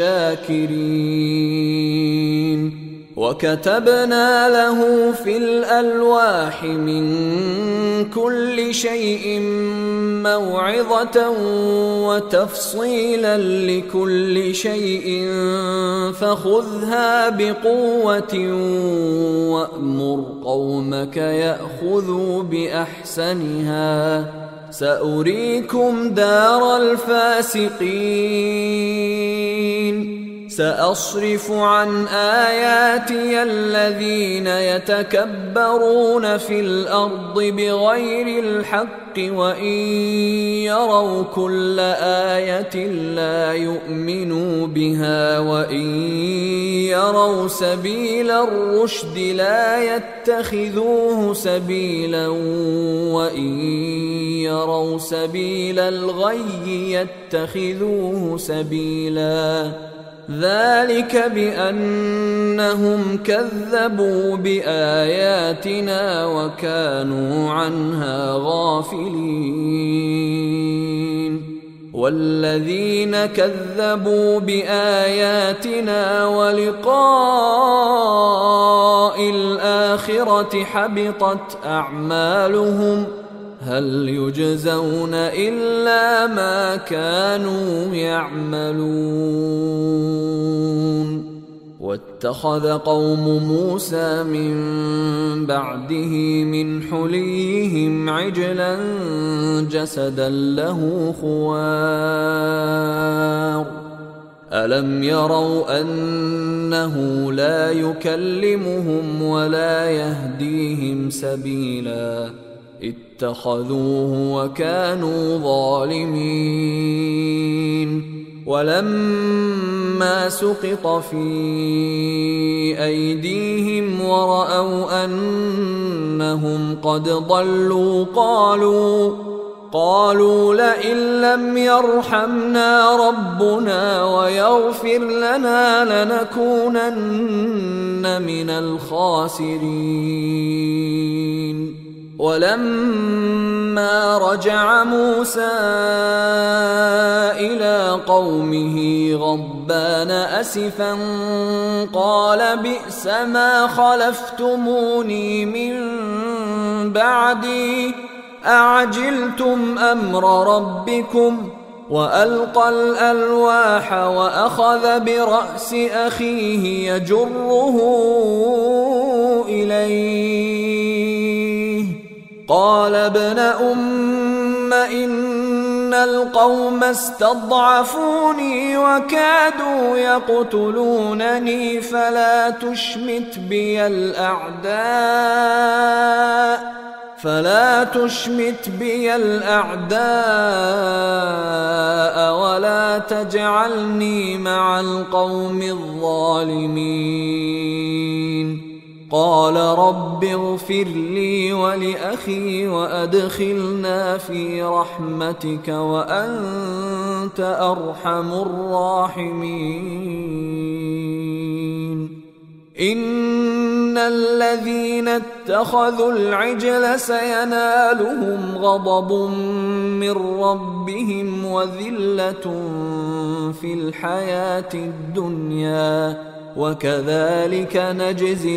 الشاكرين وكتبنا له في الألواح من كل شيء موعظة وتفصيلا لكل شيء فخذها بقوة وأمر قومك يأخذوا بأحسنها سأريكم دار الفاسقين سأصرف عن آياتي الذين يتكبرون في الأرض بغير الحق وإن يروا كل آية لا يؤمنوا بها وإن يروا سبيل الرشد لا يتخذوه سبيلا وإن يروا سبيل الغي يتخذوه سبيلا ذلك بأنهم كذبوا بآياتنا وكانوا عنها غافلين والذين كذبوا بآياتنا ولقاء الآخرة حبطت أعمالهم هل يجزون إلا ما كانوا يعملون واتخذ قوم موسى من بعده من حليهم عجلا جسدا له خوار ألم يروا أنه لا يكلمهم ولا يهديهم سبيلا اتخذوه وكانوا ظالمين ولما سقط في أيديهم ورأوا أنهم قد ضلوا قالوا لئن لم يرحمنا ربنا ويغفر لنا لنكونن من الخاسرين ولما رجع موسى إلى قومه غضبان أسفا قال بئس ما خلفتموني من بعدي أعجلتم أمر ربكم وألقى الألواح وأخذ برأس أخيه يجره إليه قال ابن أم إن القوم استضعفوني وكادوا يقتلونني فلا تشمت بي الأعداء ولا تجعلني مع القوم الظالمين قال رب اغفر لي ولأخي وأدخلنا في رحمتك وأنت أرحم الراحمين إن الذين اتخذوا العجل سينالهم غضب من ربهم وذلة في الحياة الدنيا وكذلك نجزي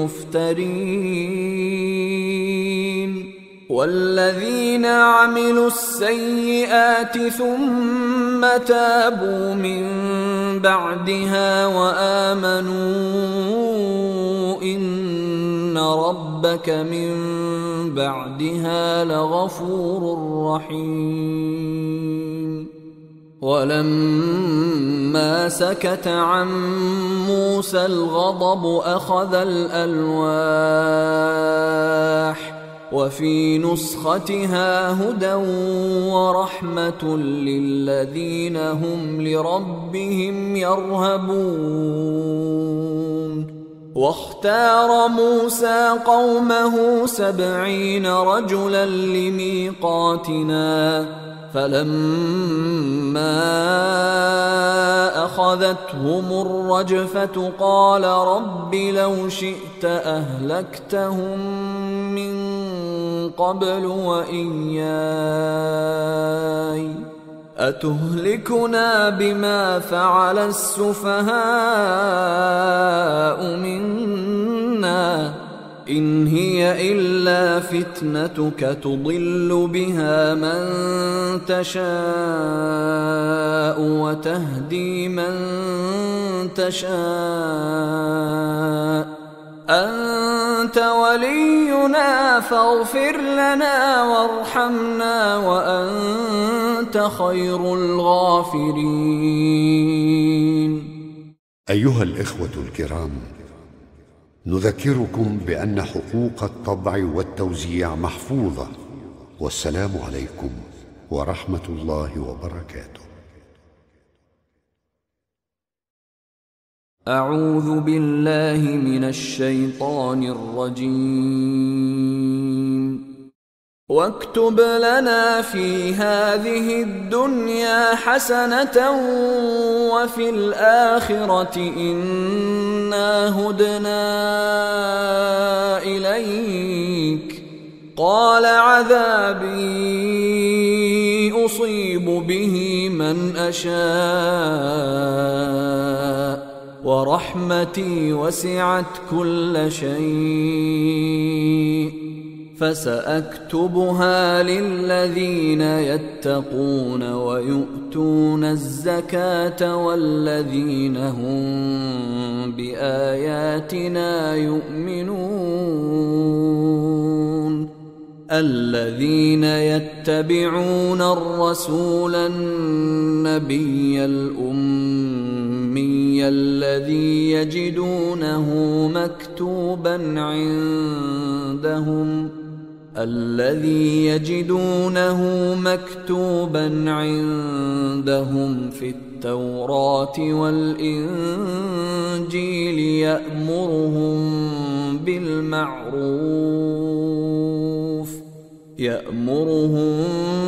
المفترين والذين عملوا السيئات ثم تابوا من بعدها وآمنوا إن ربك من بعدها لغفور رحيم. ولما سكت عن موسى الغضب أخذ الألواح وفي نسختها هدى ورحمة للذين هم لربهم يرهبون. واختار موسى قومه 70 رجلا لميقاتنا، فلما أخذتهم الرجفة قال رب لو شئت أهلكتهم من قبل وإياي أتهلكنا بما فعل السفهاء منا إن هي إلا فتنتك تضل بها من تشاء وتهدي من تشاء أنت ولينا فاغفر لنا وارحمنا وأنت خير الغافرين. أيها الإخوة الكرام، نذكركم بأن حقوق الطبع والتوزيع محفوظة، والسلام عليكم ورحمة الله وبركاته. أعوذ بالله من الشيطان الرجيم. واكتب لنا في هذه الدنيا حسنة وفي الآخرة إنا هدنا إليك. قال عذابي أصيب به من أشاء ورحمتي وسعت كل شيء فسأكتبها للذين يتقون ويؤتون الزكاة والذين هم بآياتنا يؤمنون. الذين يتبعون الرسول النبي الأمي الذي يجدونه مكتوبا عندهم في التوراة والإنجيل يأمرهم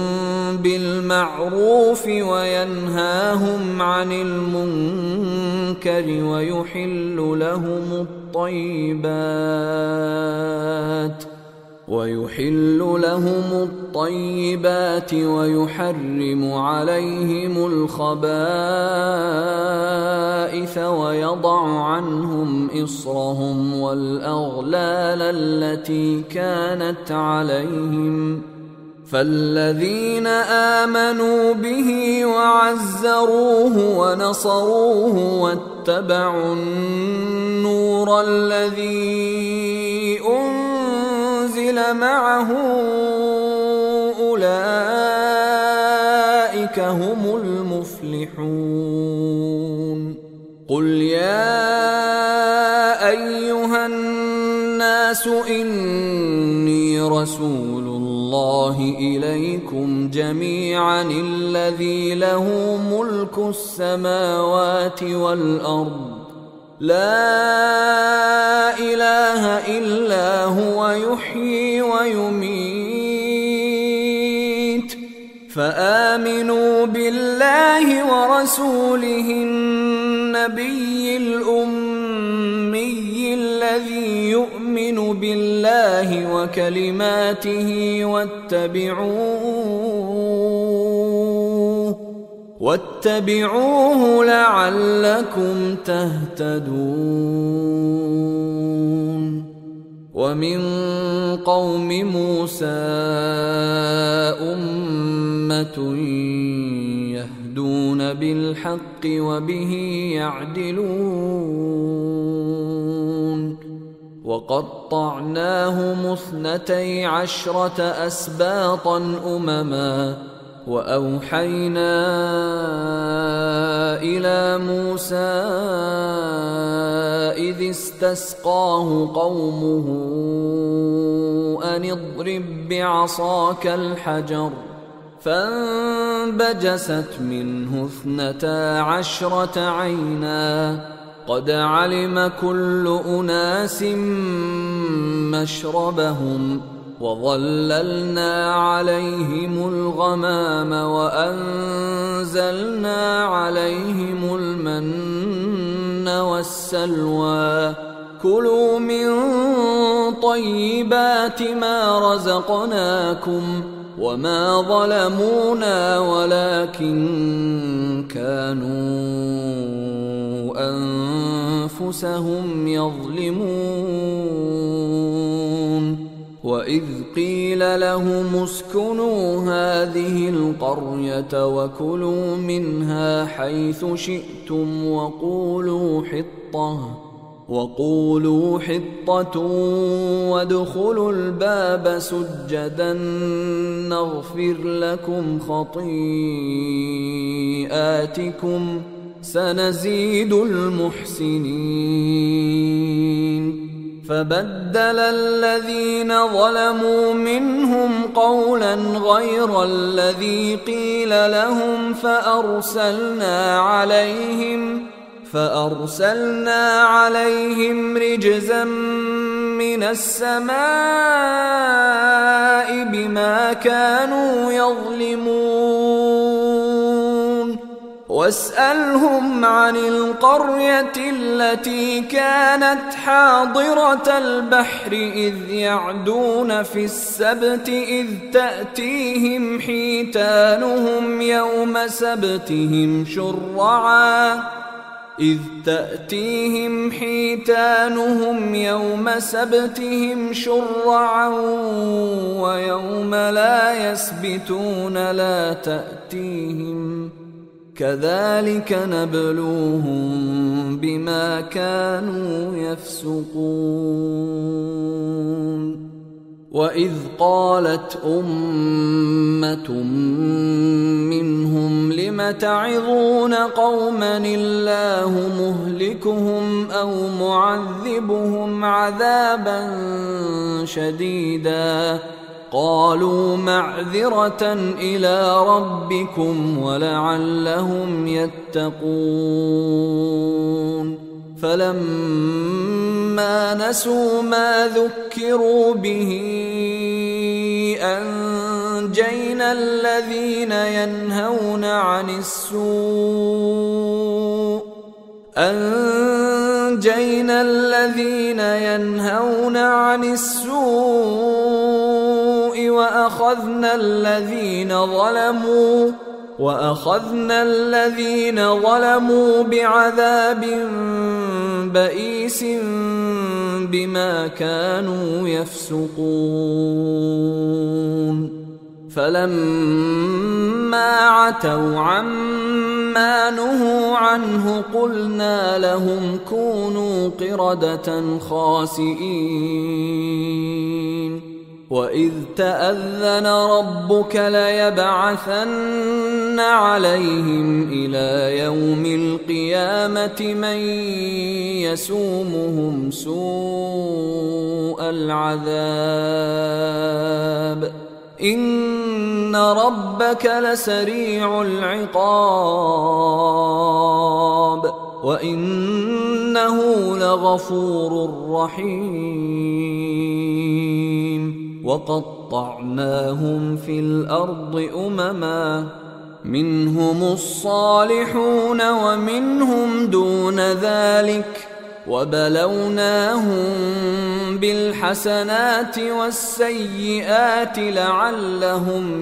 بالمعروف وينهاهم عن المنكر ويحل لهم الطيبات ويحرم عليهم الخبائث ويضع عنهم إصرهم والأغلال التي كانت عليهم. فالذين آمنوا به وعزروه ونصروه واتبعوا النور الذي أنزل معه أولئك هم المفلحون. قل يا أيها الناس إني رسول الله إليكم جميعا الذي له ملك السماوات والأرض لا إله إلا هو يحيي ويميت. فآمنوا بالله ورسوله النبي الأمي الذي يؤمن بالله وكلماته واتبعوه لعلكم تهتدون. ومن قوم موسى أمة يهدون بالحق وبه يعدلون. وقطعناهم 12 أسباطا أمما وأوحينا إلى موسى إذ استسقاه قومه أن اضرب بعصاك الحجر فانبجست منه 12 عينا قد علم كل أناس مشربهم وظللنا عليهم الغمام وأنزلنا عليهم المن والسلوى كلوا من طيبات ما رزقناكم وما ظلمونا ولكن كانوا أنفسهم يظلمون وإذ قيل لهم اسكنوا هذه القرية وكلوا منها حيث شئتم وقولوا حطة وادخلوا الباب سجدا نغفر لكم خطيئاتكم سنزيد المحسنين فبدل الذين ظلموا منهم قولا غير الذي قيل لهم فأرسلنا عليهم رجزا من السماء بما كانوا يظلمون واسألهم عن القرية التي كانت حاضرة البحر إذ يعدون في السبت إذ تأتيهم حيتانهم يوم سبتهم شرعا ويوم لا يسبتون لا تأتيهم كذلك نبلوهم بما كانوا يفسقون وإذ قالت أمة منهم لم تعظون قوما الله مهلكهم أو معذبهم عذابا شديدا قالوا معذرة إلى ربكم ولعلهم يتقون فلما نسوا ما ذكروا به أنجينا الذين ينهون عن السوء وأخذنا الذين ظلموا بعذاب بئيس بما كانوا يفسقون فلما عتوا عما نهوا عنه قلنا لهم كونوا قردة خاسئين وإذ تأذن ربك ليبعثن عليهم إلى يوم القيامة من يسومهم سوء العذاب إن ربك لسريع العقاب وإنه لغفور رحيم وقطعناهم في الأرض أمما منهم الصالحون ومنهم دون ذلك وبلوناهم بالحسنات والسيئات لعلهم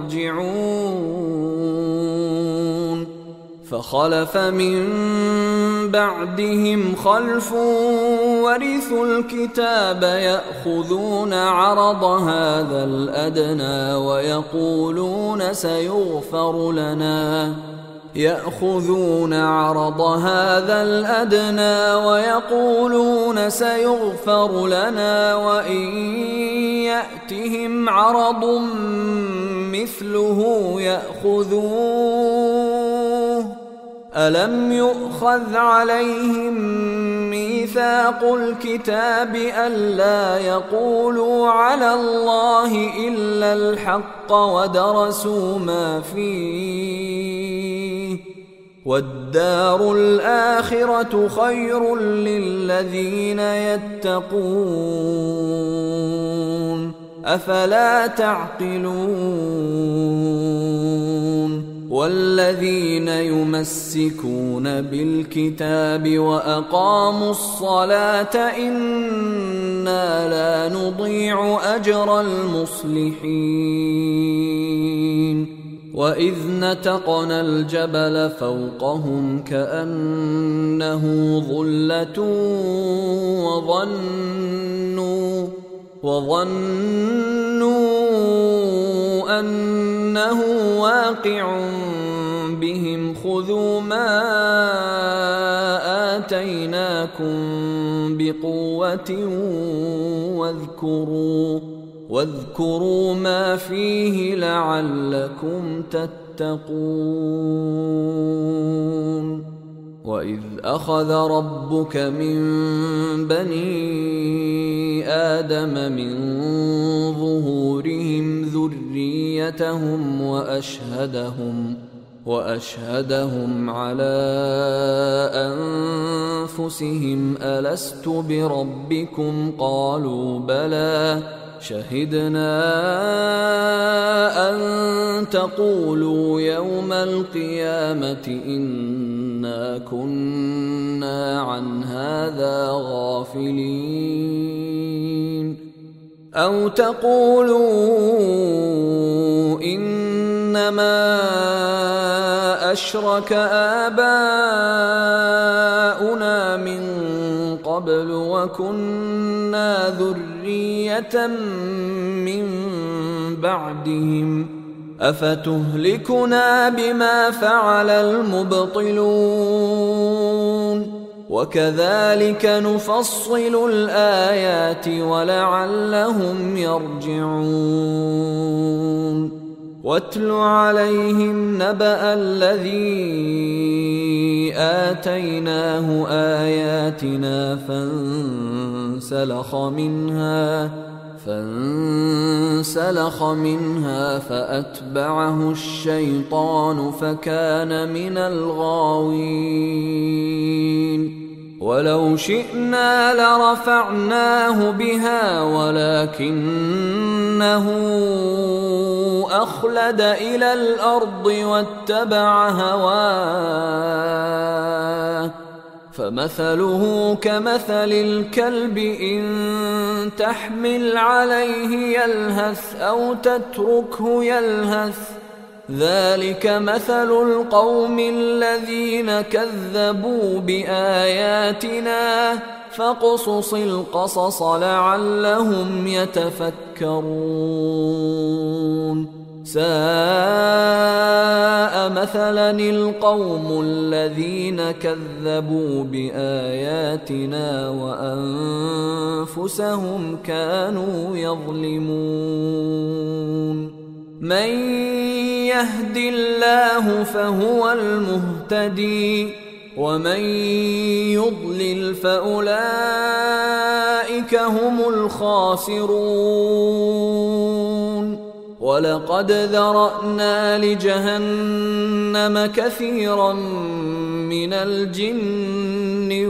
يرجعون فخلف من بعدهم خلف ورثوا الكتاب يأخذون عرض هذا الأدنى ويقولون سيغفر لنا يأخذون عرض هذا الأدنى ويقولون سيغفر لنا وإن يأتهم عرض مثله يأخذوه ألم يؤخذ عليهم ميثاق الكتاب ألا يقولوا على الله إلا الحق ودرسوا ما فيه والدار الآخرة خير للذين يتقون أفلا تعقلون والذين يمسكون بالكتاب وأقاموا الصلاة إنا لا نضيع أجر المصلحين وإذ نتقنا الجبل فوقهم كأنه ظلة وظنوا أنه واقع بهم خذوا ما آتيناكم بقوة واذكروا ما فيه لعلكم تتقون وإذ أخذ ربك من بني آدم من ظهورهم ذريتهم وأشهدهم على أنفسهم ألست بربكم قالوا بلى شهدنا أن تقولوا يوم القيامة إنا كنا عن هذا غافلين أو تقولوا إنما أشرك آباؤنا من قبل وكنا ذرية من بعدهم أفتهلكنا بما فعل المبطلون وكذلك نفصل الآيات ولعلهم يرجعون واتل عليهم نبأ الذي آتيناه آياتنا فانسلخ منها فأتبعه الشيطان فكان من الغاوين ولو شئنا لرفعناه بها ولكنه أخلد إلى الأرض واتبع هواه فمثله كمثل الكلب إن تحمل عليه يلهث أو تتركه يلهث ذلك مثل القوم الذين كذبوا بآياتنا فاقصص القصص لعلهم يتفكرون ساء مثلا القوم الذين كذبوا بآياتنا وأنفسهم كانوا يظلمون من يهد الله فهو المهتدي ومن يضلل فأولئك هم الخاسرون ولقد ذرأنا لجهنم كثيرا من الجن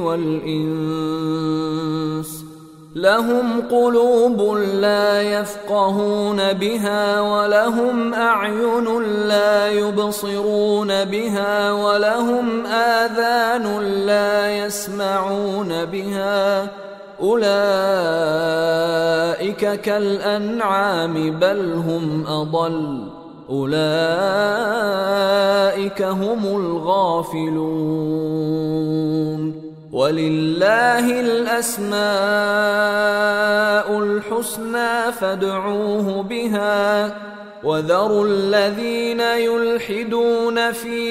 والإنس لهم قلوب لا يفقهون بها ولهم أعين لا يبصرون بها ولهم آذان لا يسمعون بها أولئك كالأنعام بل هم أضل أولئك هم الغافلون ولله الأسماء الحسنى فادعوه بها وذروا الذين يلحدون في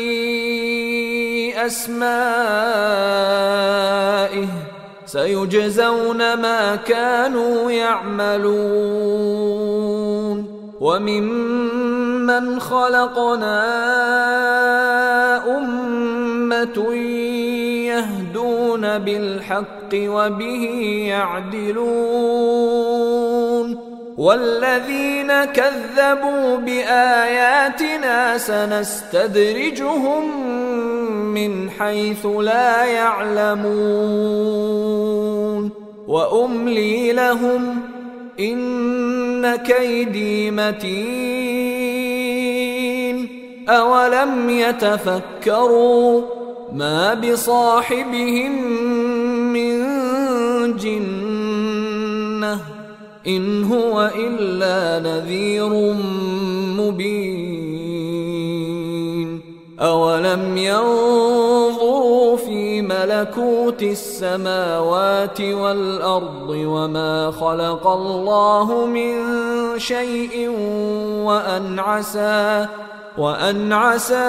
أسمائه سيجزون ما كانوا يعملون وممن خلقنا أمة يهدون بالحق وبه يعدلون والذين كذبوا بآياتنا سنستدرجهم من حيث لا يعلمون وأملي لهم إن كيدي متين أولم يتفكروا ما بصاحبهم من جنة إن هو إلا نذير مبين أولم ينظروا في ملكوت السماوات والأرض وما خلق الله من شيء وأن عسى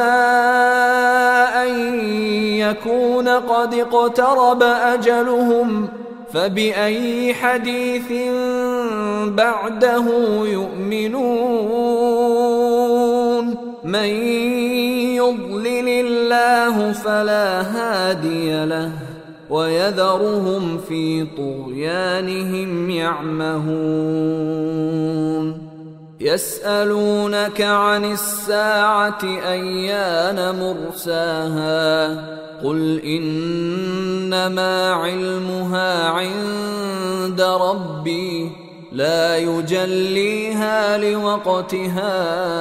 أن يكون قد اقترب أجلهم فبأي حديث بعده يؤمنون من يضلل الله فلا هادي له ويذرهم في طغيانهم يعمهون يسألونك عن الساعة أيان مرساها قل إنما علمها عند ربي لا يجليها لوقتها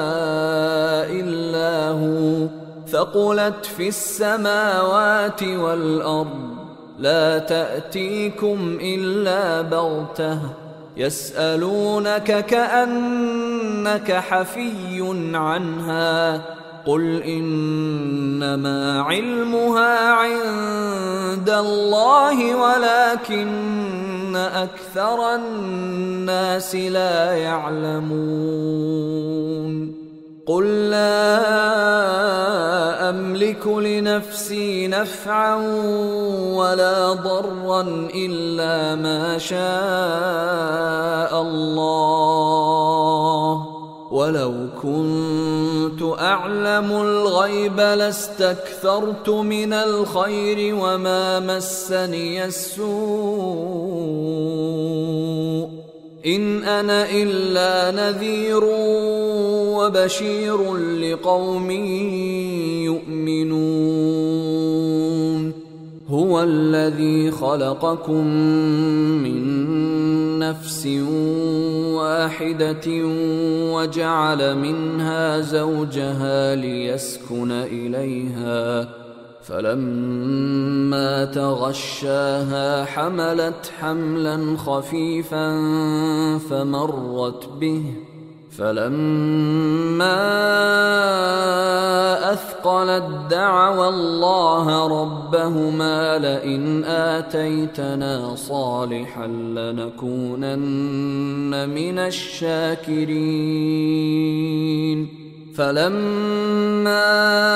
إلا هو ثقلت في السماوات والأرض لا تأتيكم إلا بغتة يسألونك كأنك حفي عنها قل إنما علمها عند الله ولكن أكثر الناس لا يعلمون قل لا أملك لنفسي نفعا ولا ضرا إلا ما شاء الله ولو كنت أعلم الغيب لاستكثرت من الخير وما مسني السوء إن أنا إلا نذير وبشير لقوم يؤمنون هو الذي خلقكم من نفس واحدة وجعل منها زوجها ليسكن إليها فلما تغشاها حملت حملا خفيفا فمرت به فلما أثقلت دعوا الله ربهما لئن آتيتنا صالحا لنكونن من الشاكرين فلما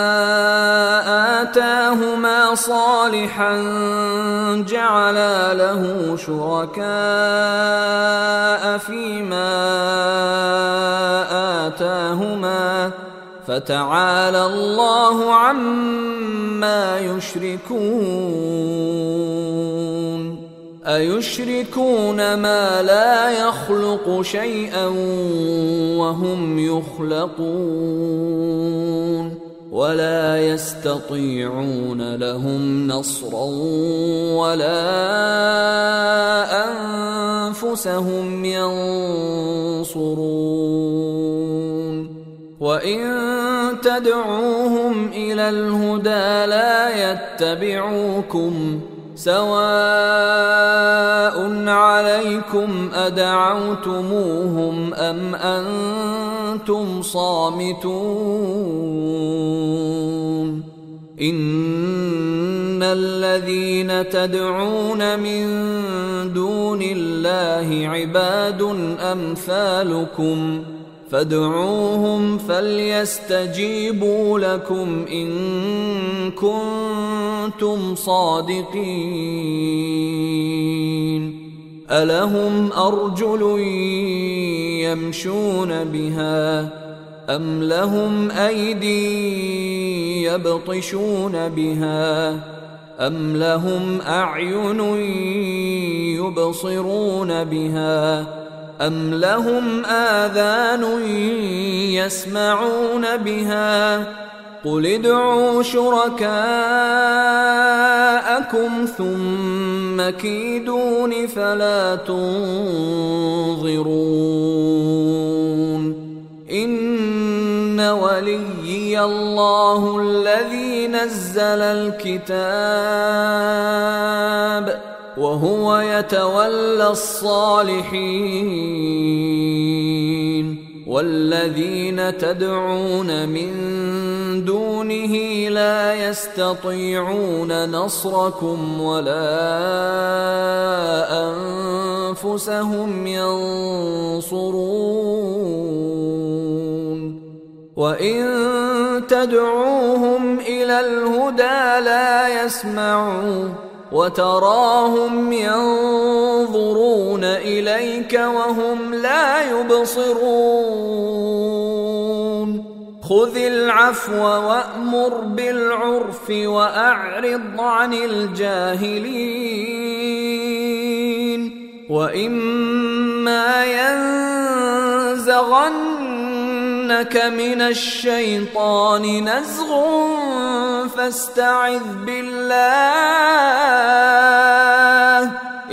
آتاهما صالحا جعلا له شركاء فيما آتاهما فتعالى الله عما يشركون أيشركون ما لا يخلق شيئا وهم يخلقون ولا يستطيعون لهم نصرا ولا أنفسهم ينصرون وإن تدعوهم إلى الهدى لا يتبعوكم سواء عليكم أدعوتموهم أم أنتم صامتون إن الذين تدعون من دون الله عباد أمثالكم فادعوهم فليستجيبوا لكم إن كنتم صادقين ألهم أرجل يمشون بها أم لهم أيدي يبطشون بها أم لهم أعين يبصرون بها أم لهم آذان يسمعون بها قل ادعوا شركاءكم ثم كيدون فلا تنظرون إن وليي الله الذي نزل الكتاب وهو يتولى الصالحين والذين تدعون من دونه لا يستطيعون نصركم ولا أنفسهم ينصرون وإن تدعوهم إلى الهدى لا يسمعون وتراهم ينظرون إليك وهم لا يبصرون خذ العفو وأمر بالعرف وأعرض عن الجاهلين وإما ينزغنك من الشيطان نزغ فاستعذ بالله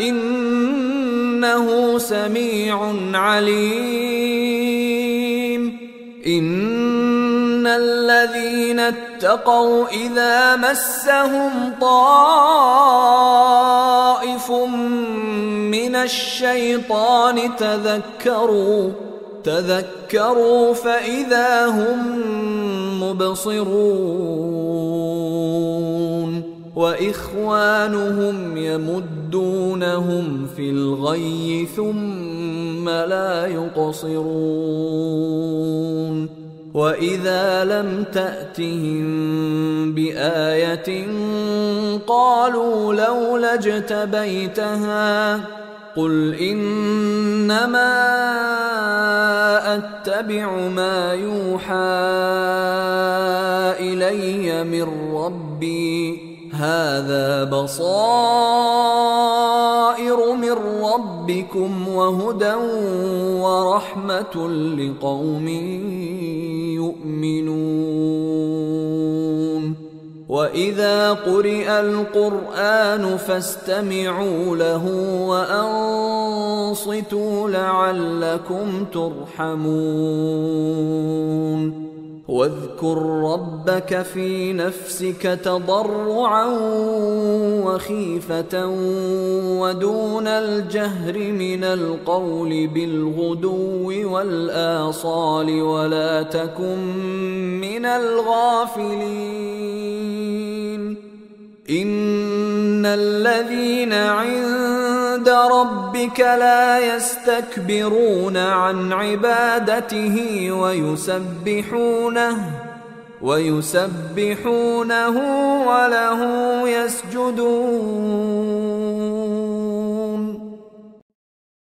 إنه سميع عليم إن الذين اتقوا إذا مسهم طائف من الشيطان تذكروا فإذا هم مبصرون وإخوانهم يمدونهم في الغي ثم لا يقصرون وإذا لم تأتهم بآية قالوا لولا اجتبيتها قل إنما أتبع ما يوحى إلي من ربي هذا بصائر من ربكم وهدى ورحمة لقوم يؤمنون وإذا قرئ القرآن فاستمعوا له وأنصتوا لعلكم ترحمون واذكر ربك في نفسك تضرعا وخيفة ودون الجهر من القول بالغدو والآصال ولا تكن من الغافلين إن الذين عند ربك لا يستكبرون عن عبادته ويسبحونه وله يسجدون